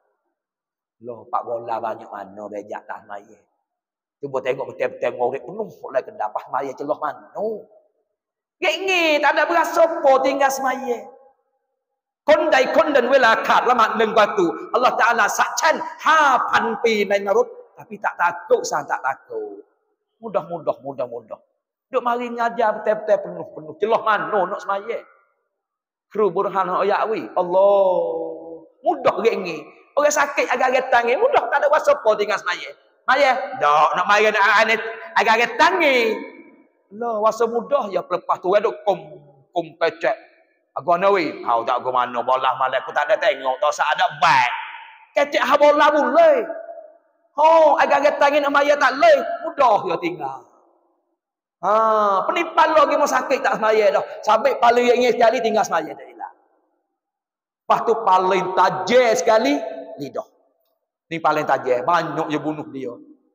Loh, pak bola banyak mana bejak tak semaya. Cuba tengok betul-betul murid penuh oleh kedapah semaya celah mana. Ringan, tak ada berasa apa tinggal semaya. Kondai kondan wela kat lama neng batu. Allah Ta'ala sakcan hapan pi nai narut. Tapi tak takut sang tak takut. Mudah-mudah, mudah-mudah. Duk mari ngajar betul-betul penuh-penuh. Celah mana nak semaya. Kru burhan ayat wi. Allah. Mudah gengi. Orang sakit agak-agak tangi, mudah tak ada kuasa apa tinggal semaya. Maya, dak nak maya nak anet agak-agak tangi. Lah wasa mudah ya lepas tu ada kum kum kecek. Aku nawi, kau tak ke mana bola malam aku tak ada tengok, tak ada bag. Kecek ha bola boleh. Oh, agak-agak tangi nak maya tak leh, mudah ya tinggal. Ha, penipan lagi mau sakit tak semaya dah. Sampai paling yang sekali tinggal semaya dah hilang. Lepas tu paling tajam sekali lidah. Ni paling tajam, banyak je bunuh dia.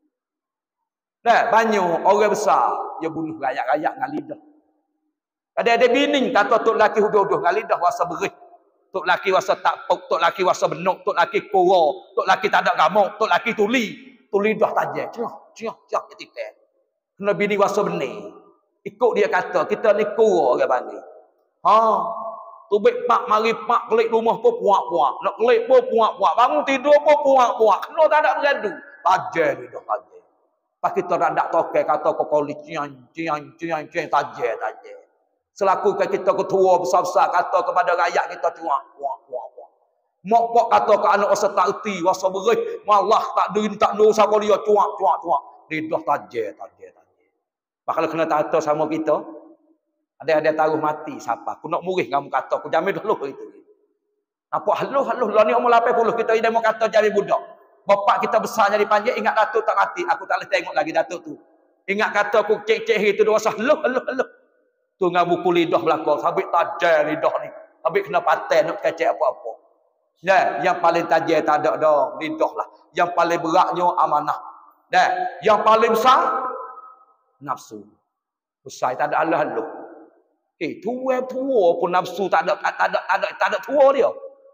Nah, banyak orang besar dia bunuh rakyat-rakyat dengan lidah. Ada-ada bini kata tok laki huduh-huduh dengan lidah wasa berih. Tok laki wasa tak pok, tok laki wasa benuk, tok laki koro, tok laki tak ada gamuk, tok laki tuli. Tu lidah tajam. Ciah, ciah, ciah ketika. Kena bini wasa benih. Ikut dia kata, kita ni kura orang panggil. Ha, tubik pak mari pak kelik rumah pun puak-puak. Nak kelik pun puak-puak. Bangun tidur pun puak-puak. Kena tak ada beradu. Tajam lidah tajam. Pas kita tak ada tokai kata kokoli cian, cian, cian, cian, tajam, tajam. Selaku kita ketua besar-besar kata kepada rakyat kita cuak, puak, puak, puak. Mak pak kata ke anak wasa tak erti, wasa berih, malah tak derin, tak nur siapa dia, cuak, cuak, cuak. Lidah tajam, tajam, tajam. Kalau kena tata sama kita, ada-ada taruh mati siapa. Aku nak murih kamu kata, aku jamin dulu itu. Apa haluh haluh lah ni umur lapan puluh kita ida mau kata jadi budak. Bapak kita besar jadi panjang ingat datuk tak mati, aku tak boleh tengok lagi datuk tu. Ingat kata aku cek-cek itu dua sah haluh haluh haluh. Tu ngah buku lidah belakang, habis tajam lidah ni. Habis kena paten nak kecek apa-apa. Ya, yang paling tajam tak ada dah lidah lah. Yang paling beratnya amanah. Dah, yang paling besar nafsu. Besar tak ada Allah-Allah. Eh, tua-tua pun nafsu tak ada tak ada tak ada tak ada tua dia.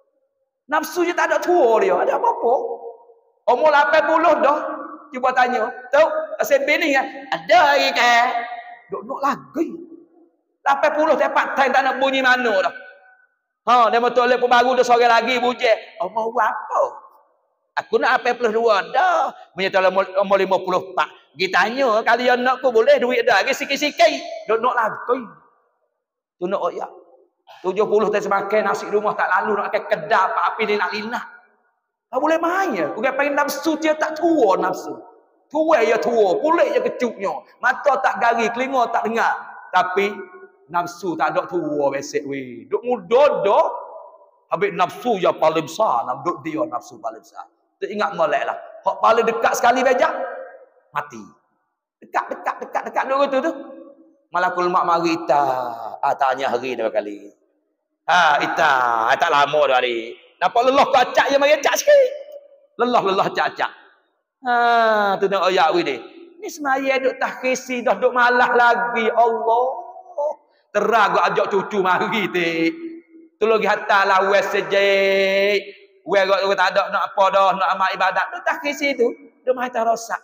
Nafsu je tak ada tua dia. Ada apa-apa? Umur lapan puluh dah. Cuba tanya. Tahu asyik bini kan? Ada lagi ke? Duk nak lagi. lapan puluh tepat time tak nak bunyi mana dah. Ha, dia betul le baru dah sore lagi bunyi. Umur apa? Aku nak lapan puluh dua dah. Menyatakan umur lima puluh empat. Kita tanya, kalian nak aku boleh duit dah. Lagi sikit-sikit. Duk nak lagi. Tu nak oyak. tujuh puluh tak semakin nasi rumah tak lalu. Nak pakai kedai apa api ni nak linah. Tak boleh main ya. Bukan pengen nafsu dia tak tua nafsu. Tua ya tua. Kulit je kecuknya. Mata tak gari. Telinga tak dengar. Tapi nafsu tak ada tua besek weh. Duk muda dah. Habis nafsu yang paling besar. Duk dia nafsu paling besar. Tu ingat molek lah. Hak paling dekat sekali bejak. Mati. Dekat, dekat, dekat, dekat dulu tu tu. Malakul mak mari ita. Ah, tanya hari dua kali. Ah, ita. Ah, tak lama dah hari. Nampak lelah kau acak je mari acak sikit. Lelah, lelah acak-acak. Ah, tu nak oyak weh ni. Ni semaya duk tahkisi dah duk malah lagi. Allah. Terang kau ajak cucu mari ti. Tu lagi hantar lah wes sejek. Wes kau tak ada nak apa dah. Nak amal ibadat. Duk tahkisi tu. Duk main tak rosak.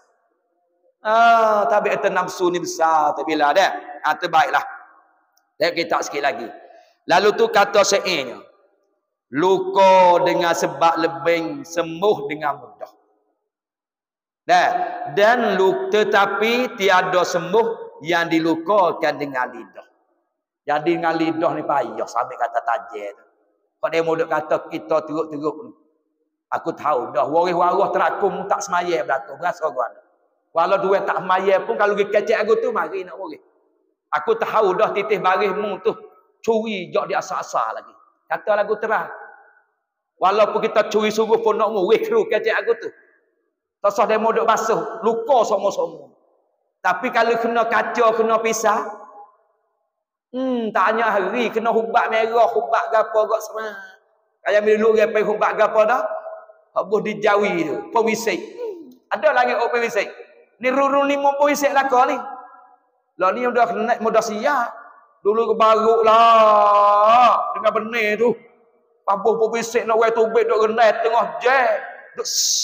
Ah, tapi itu nafsu ni besar tu bila dah. Ah, terbaiklah. Lihat kita sikit lagi. Lalu tu kata syairnya. Luka dengan sebab lebih sembuh dengan mudah. Dah. Dan luka tetapi tiada sembuh yang dilukakan dengan lidah. Jadi dengan lidah ni payah sampai kata tajam. Kalau dia mudah kata kita teruk-teruk. Aku tahu dah waris-waris terakum tak semaya belakang. Berasa gua. Walau dua tak semaya pun kalau pergi kecek aku tu mari nak waris. Aku tahu dah titih barismu tu curi jok di asal-asal lagi. Kata lagu terang. Walaupun kita curi sungguh pun nak waris kru kecek aku tu. Tasah demo duk basuh, luka sama-sama. Tapi kalau kena kaca, kena pisah, hmm, tanya hari kena hubat merah, hubat gapo gak semua. Kayak dulu dia pergi hubat gapo dah? Habis dijauhi tu, pemisik. Hmm, ada lagi orang pemisik. Ni ruru ni mau pemisik lah kau ni. Lah ni udah naik mudah siap. Dulu kebaruk lah. Dengan benih tu. Pabuh pemisik nak wai tubik duk renai tengah jam. Duk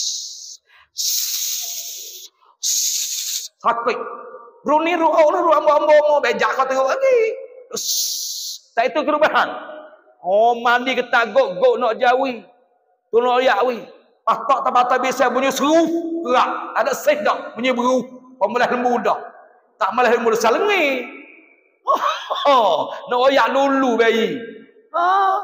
sakit. Runi ru'au ni ru'au ambo-ambo bejak kau tengok lagi. Tak itu perubahan. Oh mandi kita gok-gok nak jawi. Tu nak yakwi. Patak tak bisa bunyi seru. Gerak. Ada safe dah. Bunyi beru. Pemelah lembu dah. Tak malah lembu dah salengi. Oh, nak oyak dulu bayi. Ah,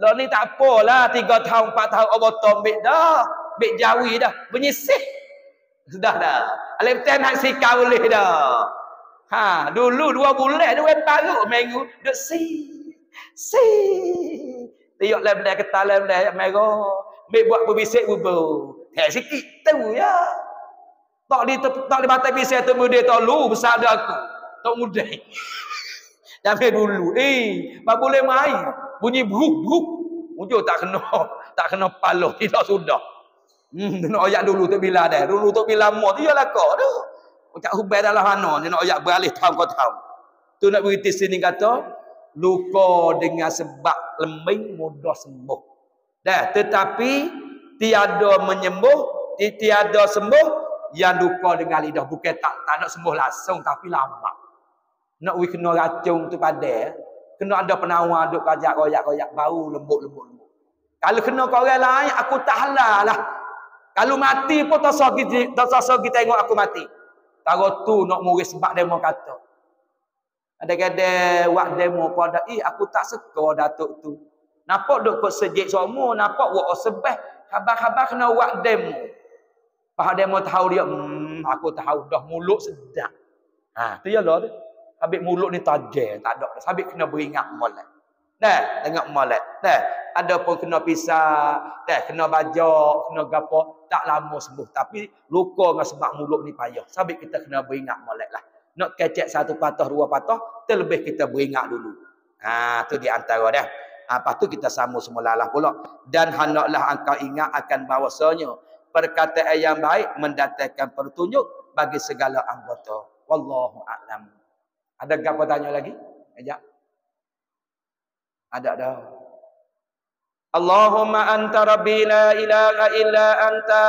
Lah ni tak apalah tiga tahun empat tahun obotom bek dah. Bek jawi dah. Benyisih. Sudah dah. Alif ten hak sikau boleh dah. Ha, dulu dua bulan dua baru minggu duk si. Si. Tiok lem dah ketal lem dah merah. Mek buat berbisik bubur. Hek sikit tu ya. Tak di tak di batai bisik tu muda tak lu besar dah aku. Tak muda. Jangan dulu. Eh, tak boleh main. Bunyi bruk bruk. Mujur tak kena tak kena paloh tidak sudah. Hmm, nak ayat dulu tu bila dah. Dulu tu bila mo tu yalah kau tu. Ucap hubai dalam hana dia nak ayat beralih tahun ke tahun. Tu nak beriti sini kata luka dengan sebab lembing mudah sembuh. Dah, tetapi tiada menyembuh, tiada sembuh yang luka dengan lidah bukan tak tak nak sembuh langsung tapi lama. Nak we kena racun tu pada kena ada penawar duk kajak royak-royak bau lembut-lembut lembut. Kalau kena ke orang lain aku tak halal lah. Kalau mati pun tak sah kita tak sah kita tengok aku mati. Tahu tu nak muris sebab demo kata. Ada-ada buat demo pada ih aku tak suka datuk tu. Nampak duk kok sejik semua, nampak buat sebab khabar-khabar kena buat demo. Pak demo tahu dia, hmm, aku tahu dah mulut sedap. Ha, tu ya lah tu. Habis mulut ni tajam, tak ada. Habis kena beringat molek. Dah, tengok molek. Dah, ada pun kena pisah, dah kena bajak, kena gapo, tak lama sembuh. Tapi luka dengan sebab mulut ni payah. Habis kita kena beringat molek lah. Nak kecek satu patah, dua patah, terlebih kita beringat dulu. Ha, tu di antara dah. Ha, lepas tu kita sambung semula lah pula. Dan hendaklah engkau ingat akan bahawasanya perkataan yang baik mendatangkan petunjuk bagi segala anggota. Wallahu a'lam. Ada apa tanya lagi? Ajak. Ada dah. Allahumma anta rabbi la ilaha illa anta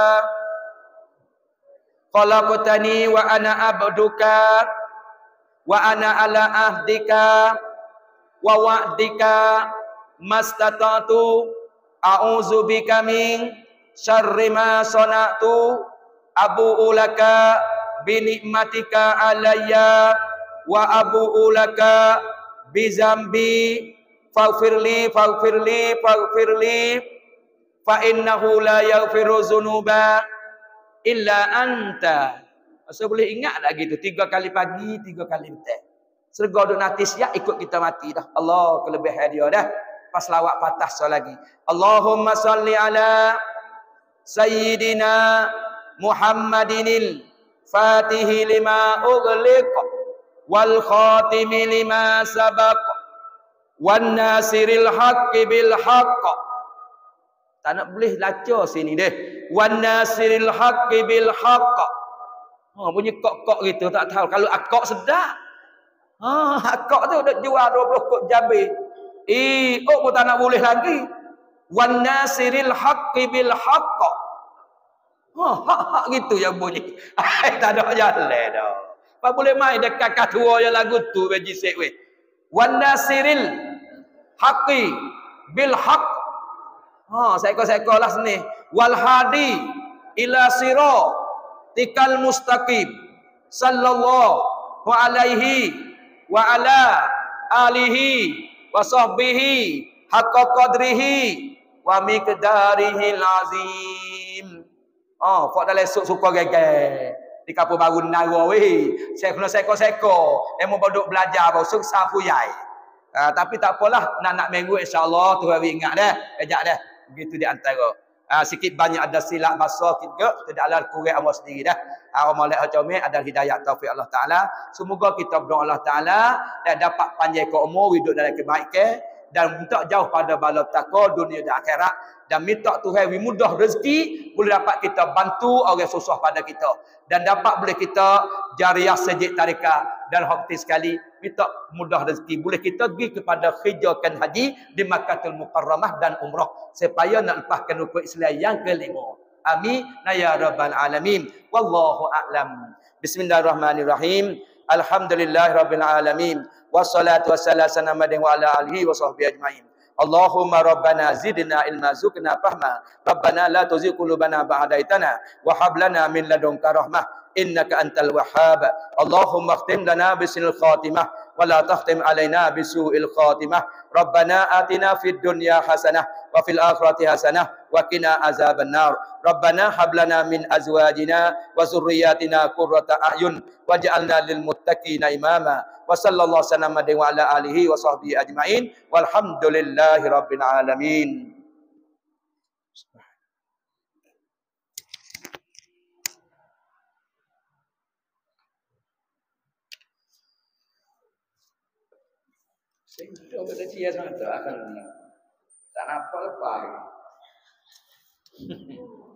khalaqtani wa ana abduka wa ana ala ahdika wa wa'dika mastata'tu a'udzu bika min syarri ma sana'tu abu'u laka bi ni'matika alayya wa abu'u laka bi zambi faghfirli faghfirli faghfirli fa innahu la yaghfiru dzunuba illa anta. Masa boleh ingat lagi tu tiga kali pagi, tiga kali petang. Serga duk nanti siap ikut kita mati dah. Allah kelebihan dia dah. Pas lawak patah so lagi. Allahumma salli ala sayyidina Muhammadinil Fatihi lima ughliq wal khatimi lima sabaq wan nasiril haqqi bil haqq. Tak nak boleh laca sini deh. Wan nasiril haqqi bil haqq. Ha, bunyi kok-kok gitu tak tahu. Kalau akok sedap. Ha, akok tu dak jual dua puluh kok jabe. Eh, oh pun tak nak boleh lagi. Wan nasiril haqqi bil haqq. Ha, hak-hak gitu yang bunyi. Tak ada jalan dah. Apa boleh main dekat katua yang lagu tu bagi sek weh. Wan nasiril haqqi bil haqq. Ha, seko-seko lah sini. Wal hadi ila sira tikal mustaqim sallallahu alaihi wa ala alihi wa sahbihi haqqa qadrihi wa miqdarihi azim. Oh, fak dalam esok suka gege. Di Kampung Baru Nara weh. Saya kena seko-seko. Emo bodok belajar bau suksa fuyai. Uh, tapi tak apalah, nak-nak minggu insya-Allah tu hari ingat dah. Ejak dah. Begitu di antara. Uh, sikit banyak ada silap bahasa kita, tidak ada kurang awak sendiri dah. Uh, Molek Hajami ada hidayah taufik Allah Taala. Semoga kita berdoa Allah Taala dan dapat panjang ke umur, hidup dalam kebaikan dan minta jauh pada bala takwa dunia dan akhirat dan minta Tuhan wi mudah rezeki boleh dapat kita bantu orang susah pada kita dan dapat boleh kita jariah sejid tarikah dan hati sekali minta mudah rezeki boleh kita pergi kepada hijrahkan haji di Makkahul Mukarramah dan umrah supaya nak lepaskan rukun Islam yang kelima. Amin ya rabbal alamin. Wallahu a'lam. Bismillahirrahmanirrahim. Alhamdulillahirabbil alamin. Wassalatu wassalamu ala ala alihi wa sahbihi ajmain. Allahumma rabbana zidna ilma zukna fahma. Rabbana la tuzigh qulubana ba'da idana wa hab lana min ladunka rahmah innaka antal wahhab. Allahumma khtim lana bisil khatimah wa la tahtim alaina bisu'il khatimah. Rabbana atina fid dunya hasanah wa fil akhirati hasanah wa qina azabannar. Rabbana hab lana min azwajina wa zurriyyatina qurrata a'yun waj'alna lil muttaqina imama. Wa sallallahu sallam wa ala alihi wa sahbihi ajma'in walhamdulillahi rabbil alamin. Sing coba dia sangat akan tak apa lepas.